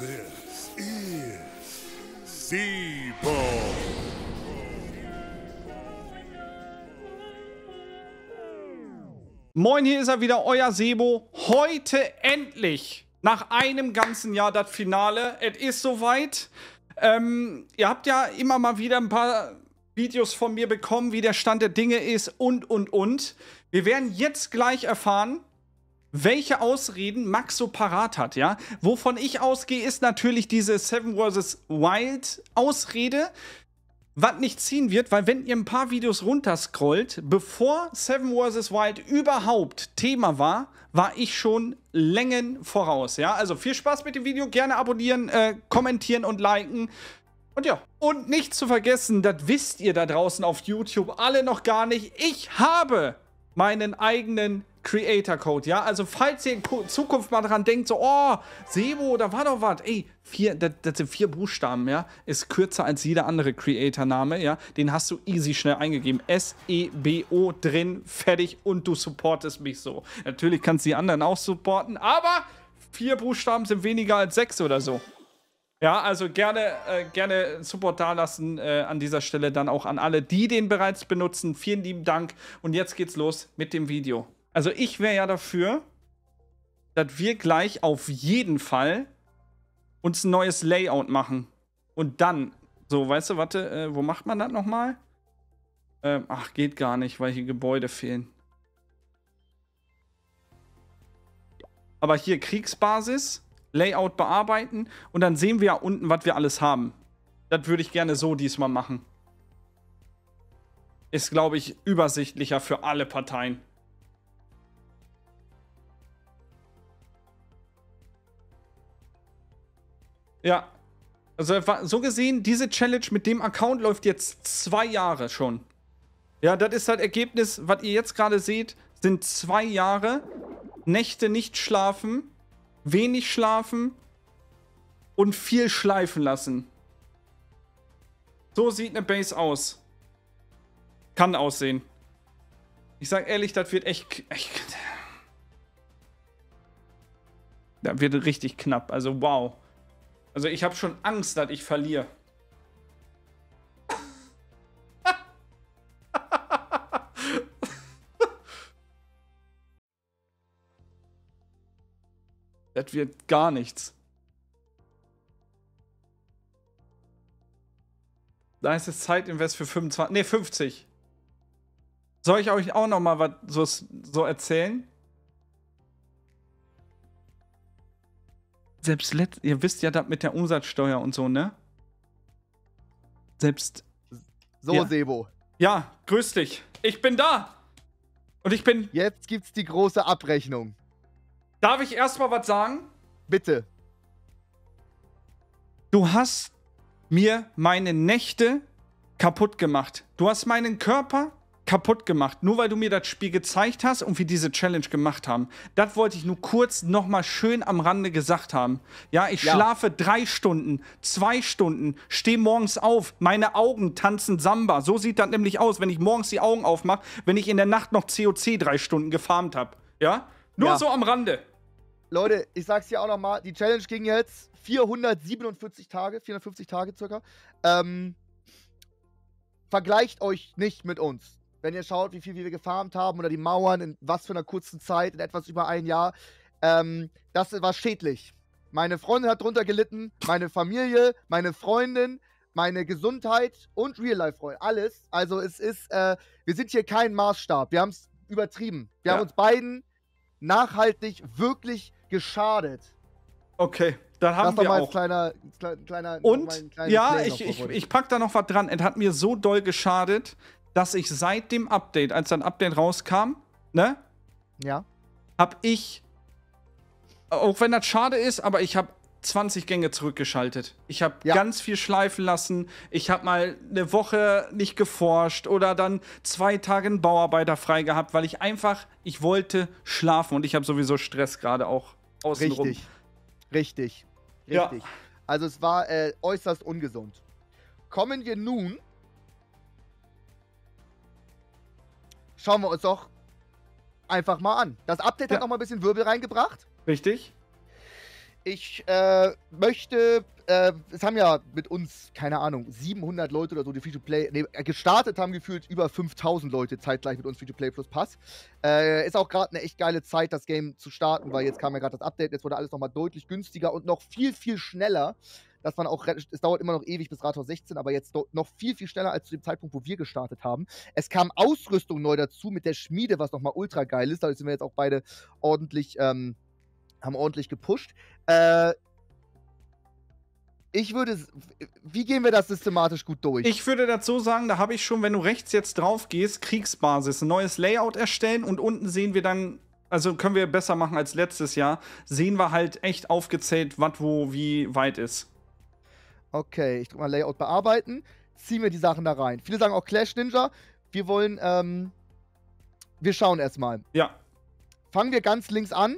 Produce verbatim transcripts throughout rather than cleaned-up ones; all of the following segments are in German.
This is Sebo. Moin, hier ist er wieder, euer Sebo. Heute endlich, nach einem ganzen Jahr, das Finale. Es ist soweit. Ähm, ihr habt ja immer mal wieder ein paar Videos von mir bekommen, wie der Stand der Dinge ist und, und, und. Wir werden jetzt gleich erfahren, welche Ausreden Max so parat hat, ja? Wovon ich ausgehe, ist natürlich diese Seven versus. Wild Ausrede, was nicht ziehen wird, weil wenn ihr ein paar Videos runterscrollt, bevor Seven versus. Wild überhaupt Thema war, war ich schon Längen voraus, ja? Also viel Spaß mit dem Video, gerne abonnieren, äh, kommentieren und liken. Und ja, und nicht zu vergessen, das wisst ihr da draußen auf YouTube alle noch gar nicht, ich habe meinen eigenen Creator-Code, ja? Also falls ihr in Zukunft mal dran denkt, so, oh, Sebo, da war doch was. Ey, vier, das, das sind vier Buchstaben, ja? Ist kürzer als jeder andere Creator-Name, ja? Den hast du easy schnell eingegeben. S E B O drin, fertig und du supportest mich so. Natürlich kannst du die anderen auch supporten, aber vier Buchstaben sind weniger als sechs oder so. Ja, also gerne, äh, gerne Support dalassen äh, an dieser Stelle dann auch an alle, die den bereits benutzen. Vielen lieben Dank. Und jetzt geht's los mit dem Video. Also ich wäre ja dafür, dass wir gleich auf jeden Fall uns ein neues Layout machen. Und dann, so, weißt du, warte, äh, wo macht man das nochmal? Ähm, ach, geht gar nicht, weil hier Gebäude fehlen. Aber hier Kriegsbasis, Layout bearbeiten und dann sehen wir ja unten, was wir alles haben. Das würde ich gerne so diesmal machen. Ist, glaube ich, übersichtlicher für alle Parteien. Ja, also so gesehen, diese Challenge mit dem Account läuft jetzt zwei Jahre schon. Ja, das ist das Ergebnis, was ihr jetzt gerade seht, sind zwei Jahre. Nächte nicht schlafen, wenig schlafen und viel schleifen lassen. So sieht eine Base aus. Kann aussehen. Ich sag ehrlich, das wird echt... echt das wird richtig knapp, also wow. Also ich habe schon Angst, dass ich verliere. Das wird gar nichts. Da ist es Zeitinvest für fünfundzwanzig, nee, fünfzig. Soll ich euch auch noch mal was so, so erzählen? Selbst letzt, ihr wisst ja das mit der Umsatzsteuer und so, ne? Selbst... So, ja. Sebo. Ja, grüß dich. Ich bin da. Und ich bin... Jetzt gibt's die große Abrechnung. Darf ich erstmal was sagen? Bitte. Du hast mir meine Nächte kaputt gemacht. Du hast meinen Körper kaputt gemacht. Nur weil du mir das Spiel gezeigt hast und wir diese Challenge gemacht haben. Das wollte ich nur kurz nochmal schön am Rande gesagt haben. Ja, ich Ja. schlafe drei Stunden, zwei Stunden, stehe morgens auf, meine Augen tanzen Samba. So sieht das nämlich aus, wenn ich morgens die Augen aufmache, wenn ich in der Nacht noch C O C drei Stunden gefarmt habe. Ja? Nur Ja. so am Rande. Leute, ich sag's hier auch nochmal, die Challenge ging jetzt vierhundertsiebenundvierzig Tage, vierhundertfünfzig Tage circa. Ähm, vergleicht euch nicht mit uns. Wenn ihr schaut, wie viel wir gefarmt haben oder die Mauern in was für einer kurzen Zeit, in etwas über ein Jahr, ähm, das war schädlich. Meine Freundin hat drunter gelitten, meine Familie, meine Freundin, meine Gesundheit und Real-Life-Freunde, alles. Also es ist, äh, wir sind hier kein Maßstab, wir haben es übertrieben. Wir Ja. haben uns beiden nachhaltig wirklich geschadet. Okay, dann haben Das war wir mal auch. als kleiner, kleiner, kleiner Und, mal ein kleines ja, Play ich, noch ich, vor ich pack da noch was dran. Es hat mir so doll geschadet, dass ich seit dem Update, als dann Update rauskam, ne, Ja. hab ich, auch wenn das schade ist, aber ich hab zwanzig Gänge zurückgeschaltet. Ich hab Ja. ganz viel schleifen lassen. Ich hab mal eine Woche nicht geforscht oder dann zwei Tage einen Bauarbeiter frei gehabt, weil ich einfach, ich wollte schlafen und ich habe sowieso Stress gerade auch außenrum. Richtig. Richtig. Ja. Richtig. Also es war äh, äußerst ungesund. Kommen wir nun. Schauen wir uns doch einfach mal an. Das Update Ja. hat noch mal ein bisschen Wirbel reingebracht. Richtig? Ich äh, möchte, äh, es haben ja mit uns, keine Ahnung, siebenhundert Leute oder so, die Free-to-Play, nee, gestartet haben gefühlt über fünftausend Leute zeitgleich mit uns Free-to-Play plus Pass. Äh, ist auch gerade eine echt geile Zeit, das Game zu starten, weil jetzt kam ja gerade das Update, jetzt wurde alles nochmal deutlich günstiger und noch viel, viel schneller. Dass man auch, es dauert immer noch ewig bis Rathaus sechzehn, aber jetzt noch viel, viel schneller als zu dem Zeitpunkt, wo wir gestartet haben. Es kam Ausrüstung neu dazu mit der Schmiede, was nochmal ultra geil ist. Dadurch sind wir jetzt auch beide ordentlich, ähm, haben ordentlich gepusht. Äh, ich würde, wie gehen wir das systematisch gut durch? Ich würde dazu sagen, da habe ich schon, wenn du rechts jetzt drauf gehst, Kriegsbasis, ein neues Layout erstellen und unten sehen wir dann, also können wir besser machen als letztes Jahr, sehen wir halt echt aufgezählt, was wo wie weit ist. Okay, ich drücke mal Layout bearbeiten, ziehen wir die Sachen da rein. Viele sagen auch Clash Ninja. Wir wollen, ähm, wir schauen erstmal. Ja. Fangen wir ganz links an.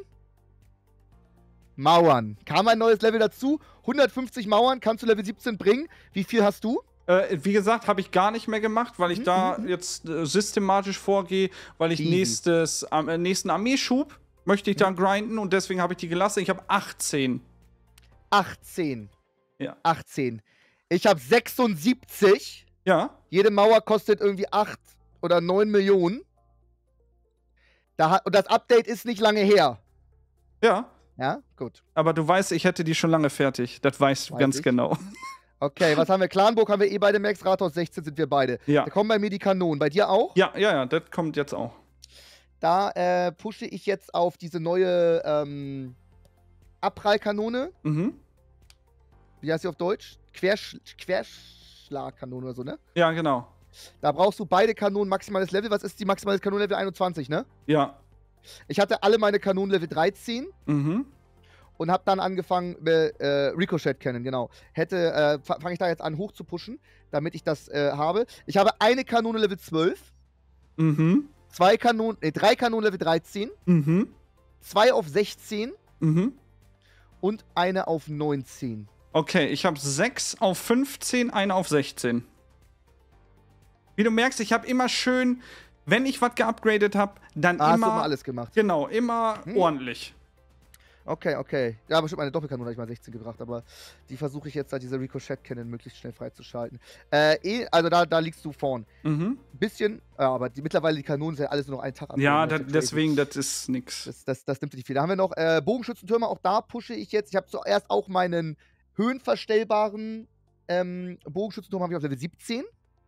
Mauern. Kam ein neues Level dazu. hundertfünfzig Mauern kannst du Level siebzehn bringen. Wie viel hast du? Äh, wie gesagt, habe ich gar nicht mehr gemacht, weil ich Mhm, da mhm. jetzt äh, systematisch vorgehe, weil ich Easy. nächstes, äh, nächsten Armeeschub möchte ich da grinden und deswegen habe ich die gelassen. Ich habe achtzehn. achtzehn. Ja. achtzehn. Ich habe sechsundsiebzig. Ja. Jede Mauer kostet irgendwie acht oder neun Millionen. Da hat, und das Update ist nicht lange her. Ja. Ja, gut. Aber du weißt, ich hätte die schon lange fertig. Das weißt du Weiß ganz ich. genau. Okay, was haben wir? Clanburg haben wir eh beide Max, Rathaus sechzehn sind wir beide. Ja. Da kommen bei mir die Kanonen. Bei dir auch? Ja, ja, ja, das kommt jetzt auch. Da äh, pushe ich jetzt auf diese neue ähm, Abprallkanone. Mhm. Wie heißt sie auf Deutsch? Quersch Querschlagkanone oder so, ne? Ja, genau. Da brauchst du beide Kanonen maximales Level. Was ist die maximale Kanone Level einundzwanzig, ne? Ja. Ich hatte alle meine Kanonen Level dreizehn Mhm. und habe dann angefangen, äh, äh, Ricochet Cannon, genau. Hätte, äh, fange ich da jetzt an hoch zu pushen, damit ich das äh, habe. Ich habe eine Kanone Level zwölf, Mhm. zwei Kanonen, nee, drei Kanonen Level dreizehn, Mhm. zwei auf sechzehn Mhm. und eine auf neunzehn. Okay, ich habe sechs auf fünfzehn, eine auf sechzehn. Wie du merkst, ich habe immer schön, wenn ich was geupgradet habe, dann Ah, hast du immer, mal alles gemacht. genau, immer Hm. ordentlich. Okay, okay. Ja, aber schon meine Doppelkanone habe ich mal sechzehn gebracht, aber die versuche ich jetzt, da diese Ricochet Cannon möglichst schnell freizuschalten. Äh, eh, also da, da liegst du vorn. Mhm. Bisschen, ja, aber die, mittlerweile die Kanonen sind ja alles nur noch einen Tag ab. Ja, Das da, ist crazy. deswegen, das ist nix. Das, das, das nimmt nicht viel. Da haben wir noch äh, Bogenschützentürme, auch da pushe ich jetzt. Ich habe zuerst auch meinen höhenverstellbaren ähm, Bogenschützenturm habe ich auf Level siebzehn.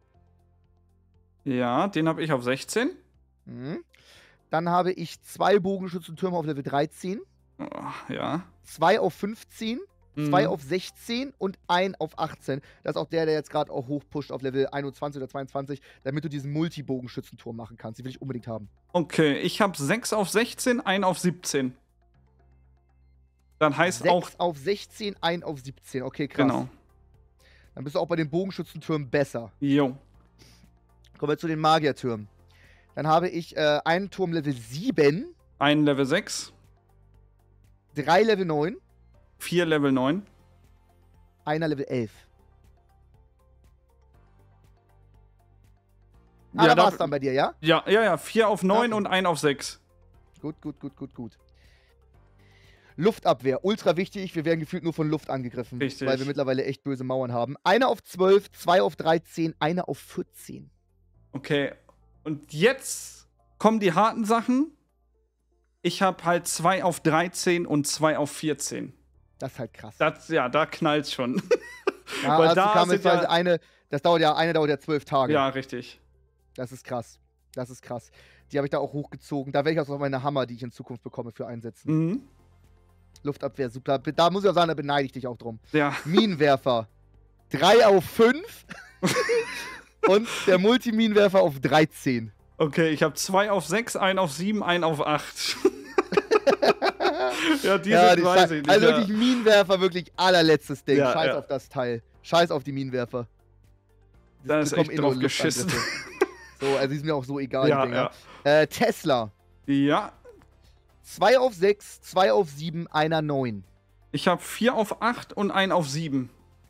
Ja, den habe ich auf sechzehn. Mhm. Dann habe ich zwei Bogenschützentürme auf Level dreizehn, Oh, ja. zwei auf fünfzehn, zwei Mhm. auf sechzehn und ein auf achtzehn. Das ist auch der, der jetzt gerade auch hochpusht auf Level einundzwanzig oder zweiundzwanzig, damit du diesen Multi-Bogenschützenturm machen kannst. Die will ich unbedingt haben. Okay, ich habe sechs auf sechzehn, ein auf siebzehn. Dann heißt sechs auch, auf sechzehn, ein auf siebzehn. Okay, krass. genau. Dann bist du auch bei den Bogenschützentürmen besser. Jo. Kommen wir zu den Magiertürmen. Dann habe ich äh, einen Turm Level sieben, Ein Level sechs, drei Level neun, vier Level neun. einer Level elf. Ah, Ja, da da- war's dann bei dir, ja? Ja, ja, ja, vier auf neun Okay. und ein auf sechs. Gut, gut, gut, gut, gut. Luftabwehr, ultra wichtig. Wir werden gefühlt nur von Luft angegriffen, Richtig. weil wir mittlerweile echt böse Mauern haben. Eine auf zwölf, zwei auf dreizehn, eine auf vierzehn. Okay, und jetzt kommen die harten Sachen. Ich habe halt zwei auf dreizehn und zwei auf vierzehn. Das ist halt krass. Das, ja, da knallt's schon. Ja, weil also da kam sind jetzt quasi ja- eine, das dauert ja, eine dauert ja zwölf Tage. Ja, richtig. Das ist krass. Das ist krass. Die habe ich da auch hochgezogen. Da werde ich auch noch meine Hammer, die ich in Zukunft bekomme, für einsetzen. Mhm. Luftabwehr, super. Da muss ich auch sagen, da beneide ich dich auch drum. Ja. Minenwerfer. drei auf fünf. Und der Multiminenwerfer auf dreizehn. Okay, ich habe zwei auf sechs, ein auf sieben, ein auf acht. ja, diese Ja, die weiß Schei- ich nicht. also ja. wirklich Minenwerfer, wirklich allerletztes Ding. Ja, Scheiß ja. auf das Teil. Scheiß auf die Minenwerfer. Die Da ist bekommen echt eh nur drauf geschissen. Luftangriffe. So, also die sind mir auch so egal, Ja, die Dinger. ja. Äh, Tesla. Ja, zwei auf sechs, zwei auf sieben, einer neun. ich habe vier auf acht und ein auf sieben.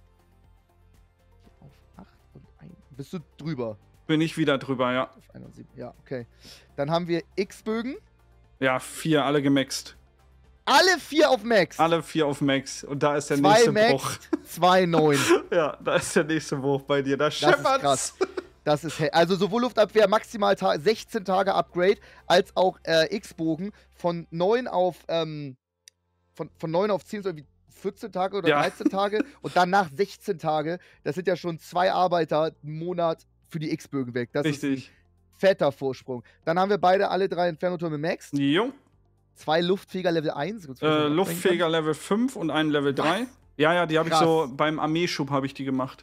Auf acht und eins. Bist du drüber? Bin ich wieder drüber, ja. Auf eins und sieben. Ja, okay. Dann haben wir X-Bögen. Ja, vier, alle gemaxt. Alle vier auf Max. Alle vier auf Max. Und da ist der Zwei nächste Max, Bruch. zwei neun. Ja, da ist der nächste Bruch bei dir. Da Das ist scheppert's. krass. Das ist he- also sowohl Luftabwehr maximal ta sechzehn Tage Upgrade als auch äh, X-Bogen von neun auf ähm, von, von neun auf zehn, so irgendwie vierzehn Tage oder Ja. dreizehn Tage und danach sechzehn Tage. Das sind ja schon zwei Arbeiter im Monat für die X-Bögen weg. Das ist Richtig. ein fetter Vorsprung. Dann haben wir beide alle drei Inferno-Türme Max. Jo. Zwei Luftfeger Level eins. Äh, Luftfeger Level fünf und einen Level drei. Ja, ja, die habe ich Krass. so beim Armeeschub habe ich die gemacht.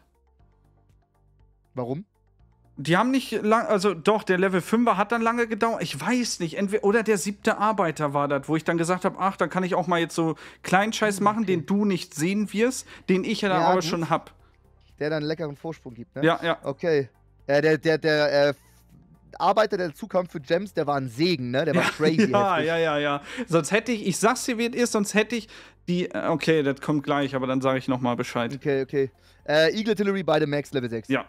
Warum? Die haben nicht lang, also doch, der Level fünfer hat dann lange gedauert. Ich weiß nicht, entweder oder der siebte Arbeiter war das, wo ich dann gesagt habe, ach, dann kann ich auch mal jetzt so kleinen Scheiß machen, den du nicht sehen wirst, den ich ja dann Ja, aber gut. schon hab. Der dann einen leckeren Vorsprung gibt, ne? Ja, ja. Okay. Äh, der der, der äh, Arbeiter, der dazu kam für Gems, der war ein Segen, ne? Der war crazy Ja, heftig. ja, ja, ja. Sonst hätte ich, ich sag's dir, wie es ist, sonst hätte ich die, äh, okay, das kommt gleich, aber dann sage ich nochmal Bescheid. Okay, okay. Äh, Eagle Artillery, beide Max, Level sechs. Ja,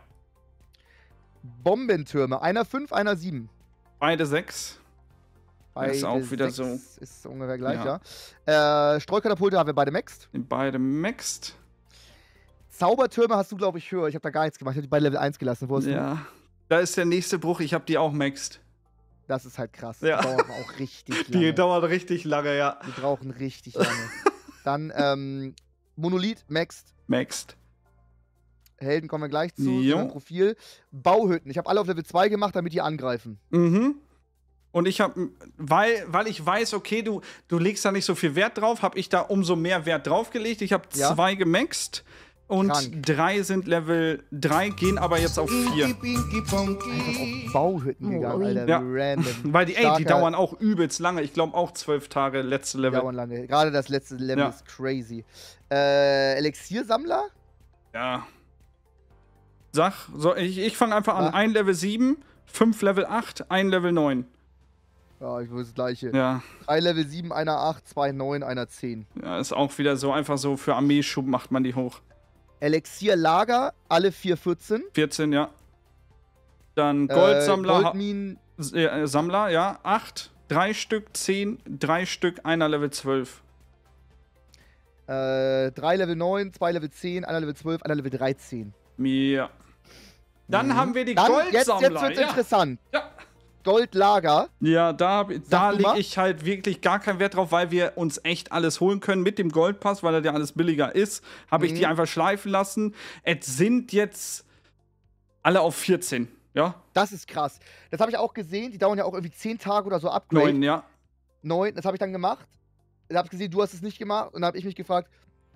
Bombentürme, einer fünf, einer sieben. beide sechs. Ist auch wieder so. Ist ungefähr gleich, ja. Äh, Streukatapulte haben wir beide maxed. Beide maxed. Zaubertürme hast du, glaube ich, höher. Ich habe da gar nichts gemacht. Ich habe die beide Level eins gelassen. Wo hast du? Ja. Da ist der nächste Bruch, ich habe die auch maxed. Das ist halt krass. Ja. Die dauern aber auch richtig Die lange. dauert richtig lange, ja. Die brauchen richtig lange. Dann ähm, Monolith, maxed. Maxed. Helden kommen wir gleich zu. Jo. zu meinem Profil. Bauhütten. Ich habe alle auf Level zwei gemacht, damit die angreifen. Mhm. Und ich habe, weil, weil ich weiß, okay, du, du legst da nicht so viel Wert drauf, habe ich da umso mehr Wert draufgelegt. Ich habe Ja. zwei gemaxt und Krank. drei sind Level drei, gehen aber jetzt auf vier. Einfach auf Bauhütten gegangen, Alter. Ja. Random. Weil die, ey, die Starker- dauern auch übelst lange. Ich glaube auch zwölf Tage, letzte Die Level. dauern lange. Gerade das letzte Level Ja. ist crazy. Äh, Elixiersammler? Ja. Sag, so, ich, ich fange einfach an. Mach. Ein Level sieben, fünf Level acht, ein Level neun. Ja, ich will das gleiche. Ja. Drei Level sieben, einer acht, zwei neun, einer zehn. Ja, ist auch wieder so, einfach so für Armeeschub macht man die hoch. Elixierlager, alle vier vierzehn. vierzehn, ja. Dann Goldsammler, Äh, Goldminen, äh, Sammler, ja, acht, drei Stück, zehn, drei Stück, einer Level zwölf. äh, drei Level neun, zwei Level zehn, einer Level zwölf, einer Level dreizehn. Ja. Dann Mhm. haben wir die Dann, jetzt, Goldsammler. jetzt wird's ja. interessant. Ja. Goldlager. Ja, da, da du lege mal. ich halt wirklich gar keinen Wert drauf, weil wir uns echt alles holen können mit dem Goldpass, weil er ja alles billiger ist. Habe ich Mhm. die einfach schleifen lassen. Es sind jetzt alle auf vierzehn. Ja? Das ist krass. Das habe ich auch gesehen. Die dauern ja auch irgendwie zehn Tage oder so Upgrade. Neun, ja. Neun, das habe ich dann gemacht. Da habe ich gesehen, du hast es nicht gemacht. Und dann habe ich mich gefragt,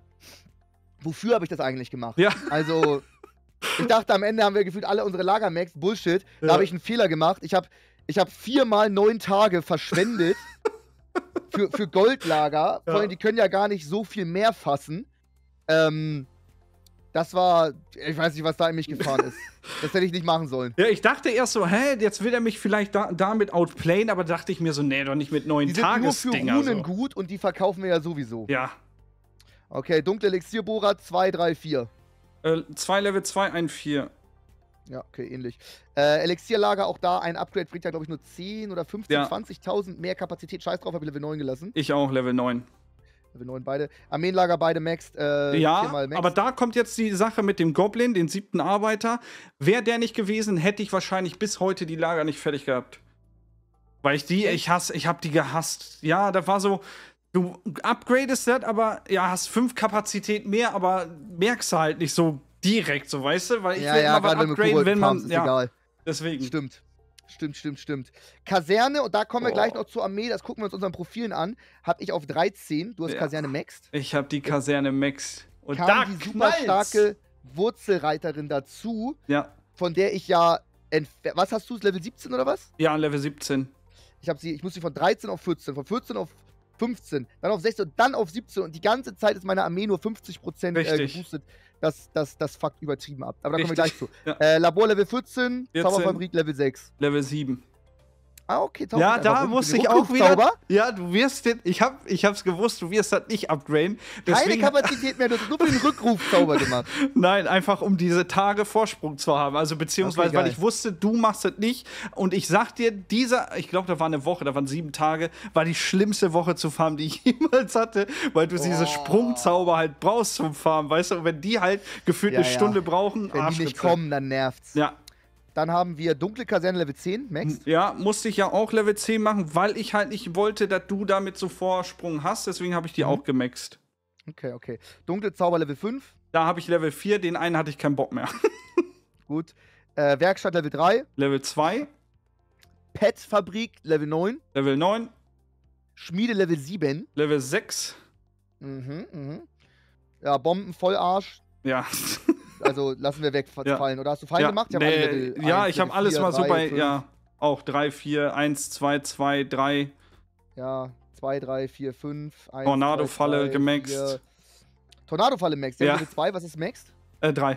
wofür habe ich das eigentlich gemacht? Ja. Also, ich dachte, am Ende haben wir gefühlt alle unsere Lagermax. Bullshit. Da Ja. habe ich einen Fehler gemacht. Ich habe ich hab viermal neun Tage verschwendet für, für Goldlager. Ja. Vor allem, die können ja gar nicht so viel mehr fassen. Ähm, das war, ich weiß nicht, was da in mich gefahren ist. Das hätte ich nicht machen sollen. Ja, ich dachte erst so, hä, jetzt will er mich vielleicht da, damit outplayen, aber dachte ich mir so, nee, doch nicht mit neun Die sind nur für Tagesdinger. Runen So. gut und die verkaufen wir ja sowieso. Ja. Okay, dunkle Elixierbohrer zwei, drei, vier. Äh, zwei Level zwei, ein vier. Ja, okay, ähnlich. Äh, Elixierlager, auch da ein Upgrade bringt ja, glaube ich, nur zehn oder fünfzehn, Ja. zwanzigtausend mehr Kapazität. Scheiß drauf, habe ich Level neun gelassen. Ich auch, Level neun. Level neun beide. Armeenlager beide maxed. Äh, Ja, viermal maxed. aber da kommt jetzt die Sache mit dem Goblin, den siebten Arbeiter. Wäre der nicht gewesen, hätte ich wahrscheinlich bis heute die Lager nicht fertig gehabt. Weil ich die, ich hasse, ich hab die gehasst. Ja, da war so, du upgradest das, aber ja, hast fünf Kapazität mehr, aber merkst du halt nicht so direkt, so weißt du? Weil ich ja, will ja, immer was gerade wenn du upgraden, Kobold wenn man, farmst, ist ja, egal. deswegen. Stimmt. Stimmt, stimmt, stimmt. Kaserne, und da kommen wir Oh. gleich noch zur Armee, das gucken wir uns unseren Profilen an. Hab ich auf dreizehn, du hast Ja. Kaserne maxed. Ich habe die Kaserne Max. Und Kam da die super knallt's. starke Wurzelreiterin dazu, Ja, von der ich ja. entf- Was hast du? Level siebzehn oder was? ja, Level siebzehn. Ich habe sie, ich muss sie von dreizehn auf vierzehn, von vierzehn auf fünfzehn, dann auf sechzehn und dann auf siebzehn und die ganze Zeit ist meine Armee nur fünfzig Prozent äh, Richtig. geboostet. Das, das, das fuckt übertrieben ab. Aber da kommen wir gleich Richtig. zu. Ja. Äh, Labor Level vierzehn, vierzehn. Zauberfabrik Level sechs. Level sieben. Ah, okay, Zauber. Ja, da Warum? musste Den ich auch wieder. Rückrufzauber? Ja, du wirst den. Ich hab, ich hab's gewusst, du wirst das nicht upgraden. Keine Deswegen, Kapazität mehr, du hast nur für den Rückrufzauber gemacht. nein, einfach um diese Tage Vorsprung zu haben. Also beziehungsweise, Okay, weil geil. ich wusste, du machst es nicht. Und ich sag dir, dieser, ich glaube, da war eine Woche, da waren sieben Tage, war die schlimmste Woche zu farmen, die ich jemals hatte, weil du diese Oh. Sprungzauber halt brauchst zum Farmen, weißt du? Und wenn die halt gefühlt Ja, eine ja. Stunde brauchen, Wenn die nicht Arschritze. kommen, dann nervt's. Ja. Dann haben wir Dunkle Kaserne Level zehn, Max. Ja, musste ich ja auch Level zehn machen, weil ich halt nicht wollte, dass du damit so Vorsprung hast. Deswegen habe ich die Mhm. auch gemaxt. Okay, okay. Dunkle Zauber Level fünf. Da habe ich Level vier, den einen hatte ich keinen Bock mehr. Gut. Äh, Werkstatt Level drei. Level zwei, Pet-Fabrik Level neun. Level neun, Schmiede Level sieben. Level sechs. Mhm, mhm. Ja, Bomben Vollarsch. Ja. Also lassen wir wegfallen. Ja. Oder hast du Fallen ja, gemacht? Ich hab nee, alle Level ja, eins, ich habe Level alles vier, mal so drei, bei, fünf. ja, auch drei, vier, eins, zwei, zwei, drei. Ja, zwei, drei, vier, fünf. eins, Tornado-Falle zwei, drei, gemaxt. vier. Tornado-Falle maxt. Ja. Ja. Level zwei, was ist maxt? Äh, drei.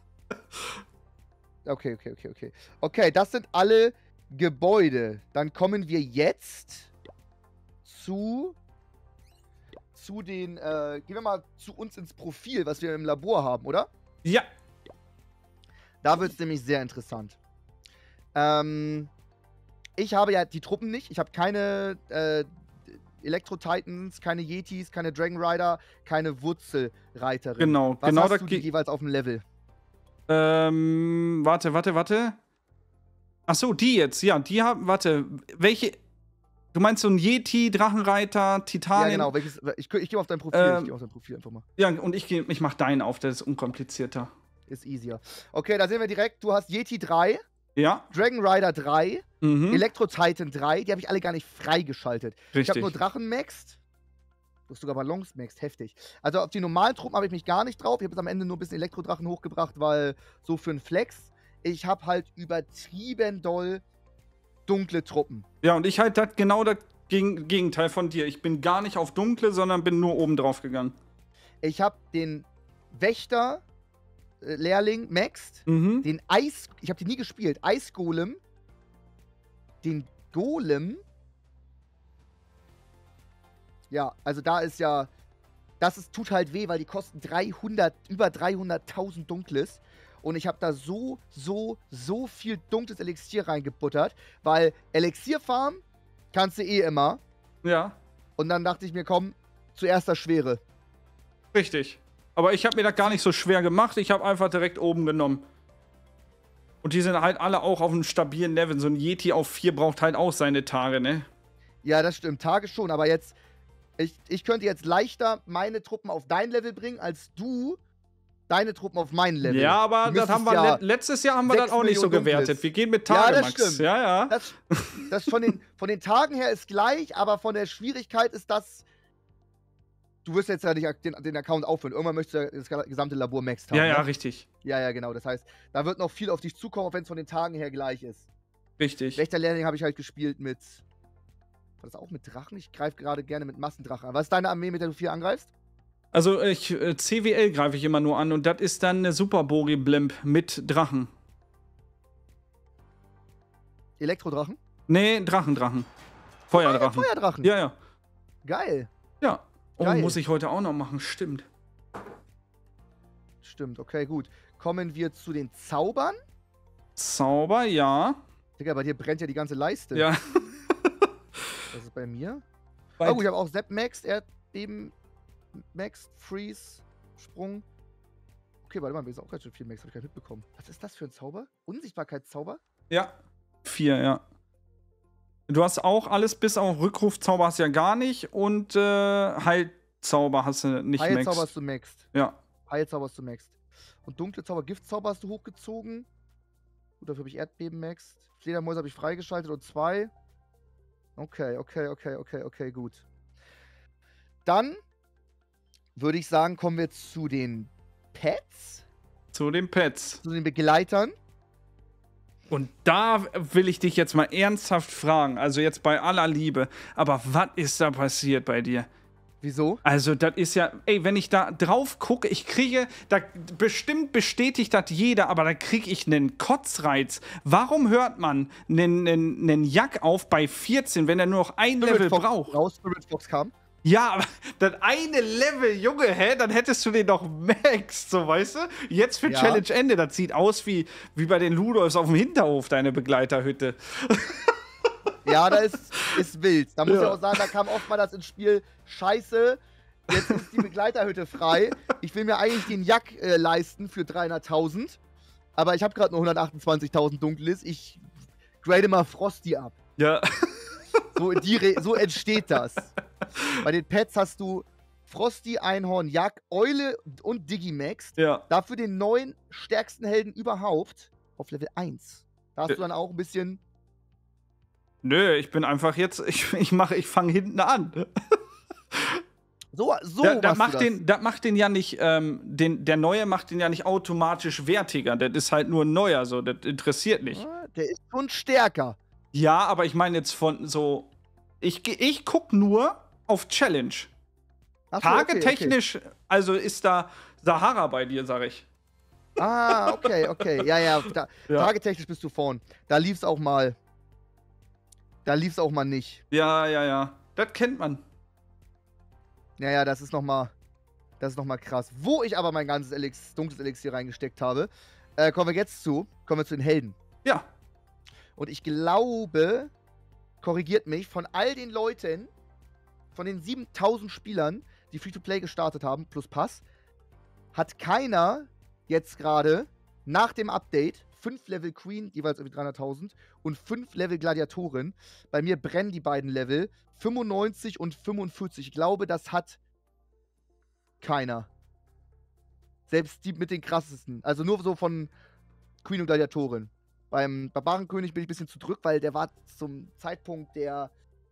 Okay, okay, okay, okay. Okay, das sind alle Gebäude. Dann kommen wir jetzt zu zu den, äh, gehen wir mal zu uns ins Profil, was wir im Labor haben, oder? Ja. Da wird es nämlich sehr interessant. Ähm, ich habe ja die Truppen nicht. Ich habe keine äh, Elektro-Titans, keine Yetis, keine Dragon Rider, keine Wurzelreiterin. Genau, Was genau hast da du die ge- jeweils auf dem Level? Ähm, warte, warte, warte. Ach so, die jetzt. Ja, die haben, warte, welche. Du meinst so ein Yeti, Drachenreiter, Ja, Titanien? genau. Welches, ich ich gehe auf dein Profil. Ähm, ich gehe auf dein Profil einfach mal. Ja, und ich, geh- ich mach deinen auf, der ist unkomplizierter. Ist easier. Okay, da sehen wir direkt, du hast Yeti drei, Ja, Dragon Rider drei, mhm. Elektro Titan drei, die habe ich alle gar nicht freigeschaltet. Ich habe Richtig. nur Drachen maxed. Du hast sogar Ballons maxed, heftig. Also auf die normalen Truppen habe ich mich gar nicht drauf. Ich habe jetzt am Ende nur ein bisschen Elektrodrachen hochgebracht, weil so für einen Flex. Ich habe halt übertrieben doll dunkle Truppen. Ja, und ich halt das genau das Geg Gegenteil von dir. Ich bin gar nicht auf dunkle, sondern bin nur oben drauf gegangen. Ich habe den Wächter äh, Lehrling maxed, Mhm. den Eis, ich habe den nie gespielt, Eisgolem, den Golem. Ja, also da ist ja, das ist, tut halt weh, weil die kosten dreihundert, über dreihunderttausend Dunkles. Und ich habe da so, so, so viel dunkles Elixier reingebuttert, weil Elixierfarm kannst du eh immer. Ja, Und dann dachte ich mir, komm, zuerst das Schwere. richtig. Aber ich habe mir das gar nicht so schwer gemacht. Ich habe einfach direkt oben genommen. Und die sind halt alle auch auf einem stabilen Level. So ein Yeti auf vier braucht halt auch seine Tage, ne? Ja, das stimmt, Tage schon, aber jetzt, ich, ich könnte jetzt leichter meine Truppen auf dein Level bringen, als du deine Truppen auf mein Level. Ja, aber Du das haben wir müsstest ja le letztes Jahr haben wir das sechs auch nicht so Millionen gewertet. Dunkles. Wir gehen mit Ja, das Tage, Max. stimmt. Ja, ja. Das, das von, den, von den Tagen her ist gleich, aber von der Schwierigkeit ist das. Du wirst jetzt ja nicht den, den Account aufhören. Irgendwann möchtest du ja das gesamte Labor maxed haben. Ja, ja, ne? richtig. Ja, ja, genau. Das heißt, da wird noch viel auf dich zukommen, auch wenn es von den Tagen her gleich ist. Richtig. Wächterlehrling habe ich halt gespielt mit. War das auch mit Drachen? Ich greife gerade gerne mit Massendrachen an. Was ist deine Armee, mit der du viel angreifst? Also ich, äh, C W L greife ich immer nur an und das ist dann eine Super Bogi Blimp mit Drachen. Elektrodrachen? Nee, Drachen, Drachen. Feuerdrachen. Feuerdrachen. Ja, ja. Geil. Ja. Oh, Geil. muss ich heute auch noch machen, stimmt. Stimmt, okay, gut. Kommen wir zu den Zaubern. Zauber, ja. Digga, bei dir brennt ja die ganze Leiste. Ja. Was ist bei mir? Bei- Oh gut, ich habe auch Sepp Maxed, Erdbeben Maxed, Freeze, Sprung. Okay, warte mal, wir sind auch ganz schön viel Max, habe ich gar nicht mitbekommen. Was ist das für ein Zauber? Unsichtbarkeitszauber? Ja. Vier, ja. Du hast auch alles bis auf Rückrufzauber hast du ja gar nicht und äh, Heilzauber hast du nicht Heilzauber maxed. hast du maxed. Ja. Heilzauber hast du maxed. Und dunkle Zauber, Giftzauber hast du hochgezogen. Gut, dafür habe ich Erdbeben maxed. Fledermäuse habe ich freigeschaltet und zwei. Okay, okay, okay, okay, okay, gut. Dann würde ich sagen, kommen wir zu den Pets, Zu den Pets. zu den Begleitern. Und da will ich dich jetzt mal ernsthaft fragen, also jetzt bei aller Liebe, aber was ist da passiert bei dir? Wieso? Also, das ist ja, ey, wenn ich da drauf gucke, ich kriege, da bestimmt bestätigt das jeder, aber da kriege ich einen Kotzreiz. Warum hört man einen, einen, einen Jack auf bei vierzehn, wenn er nur noch ein Level Fox braucht? Raus, Spirit Fox kam. Ja, aber das eine Level, Junge, hä? Dann hättest du den doch maxed, so, weißt du? Jetzt für Ja. Challenge Ende, das sieht aus wie, wie bei den Ludolfs auf dem Hinterhof, deine Begleiterhütte. Ja, da ist, ist wild. Da muss Ja. ich auch sagen, da kam oft mal das ins Spiel, scheiße, jetzt ist die Begleiterhütte frei. Ich will mir eigentlich den Jack äh, leisten für dreihunderttausend, aber ich habe gerade nur hundertachtundzwanzigtausend Dunkles. Ich grade mal Frosty ab. Ja. So, in die Re so entsteht das. Bei den Pets hast du Frosty, Einhorn, Jack, Eule und Digimax. Ja. Dafür den neuen stärksten Helden überhaupt auf Level eins. Da hast Äh. du dann auch ein bisschen. Nö, ich bin einfach jetzt, ich, ich mache, ich fange hinten an. So, so Da, da machst du macht das. den, das macht den ja nicht, ähm, den, der Neue macht den ja nicht automatisch wertiger. Das ist halt nur ein Neuer, so, das interessiert nicht. Ja, der ist schon stärker. Ja, aber ich meine jetzt von so, ich, ge- ich guck nur auf Challenge. Ach so, okay, okay. Tagetechnisch, also ist da Sahara bei dir, sag ich. Ah, okay, okay. Ja, ja. Da, Ja. Tagetechnisch bist du vorn. Da lief's auch mal. Da lief's auch mal nicht. Ja, ja, ja. Das kennt man. Ja, ja, das ist nochmal. Das ist nochmal krass. Wo ich aber mein ganzes Elix, dunkles Elixier reingesteckt habe, äh, kommen wir jetzt zu. Kommen wir zu den Helden. Ja. Und ich glaube, korrigiert mich, von all den Leuten, von den siebentausend Spielern, die Free-to-Play gestartet haben, plus Pass, hat keiner jetzt gerade nach dem Update fünf Level Queen, jeweils irgendwie dreihunderttausend, und fünf Level Gladiatorin. Bei mir brennen die beiden Level fünfundneunzig und fünfundvierzig. Ich glaube, das hat keiner. Selbst die mit den krassesten. Also nur so von Queen und Gladiatorin. Beim Barbarenkönig bin ich ein bisschen zu drück, weil der war zum Zeitpunkt der.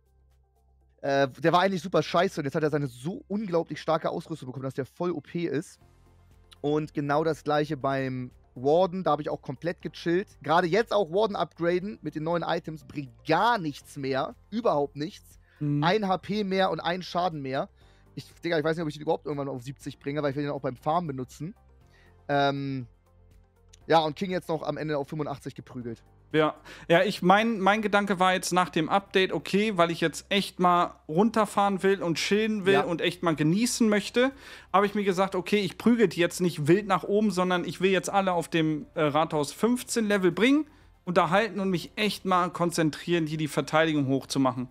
Äh, der war eigentlich super scheiße und jetzt hat er seine so unglaublich starke Ausrüstung bekommen, dass der voll O P ist. Und genau das gleiche beim Warden, da habe ich auch komplett gechillt. Gerade jetzt auch Warden upgraden mit den neuen Items bringt gar nichts mehr. Überhaupt nichts. Mhm. Ein H P mehr und ein Schaden mehr. Ich, Digga, ich weiß nicht, ob ich den überhaupt irgendwann auf siebzig bringe, weil ich will den auch beim Farm benutzen. Ähm. Ja, und King jetzt noch am Ende auf fünfundachtzig geprügelt. Ja, ja, ich mein, mein Gedanke war jetzt nach dem Update, okay, weil ich jetzt echt mal runterfahren will und chillen will Ja. und echt mal genießen möchte, habe ich mir gesagt, okay, ich prügel die jetzt nicht wild nach oben, sondern ich will jetzt alle auf dem äh, Rathaus fünfzehn Level bringen, unterhalten und mich echt mal konzentrieren, hier die Verteidigung hochzumachen.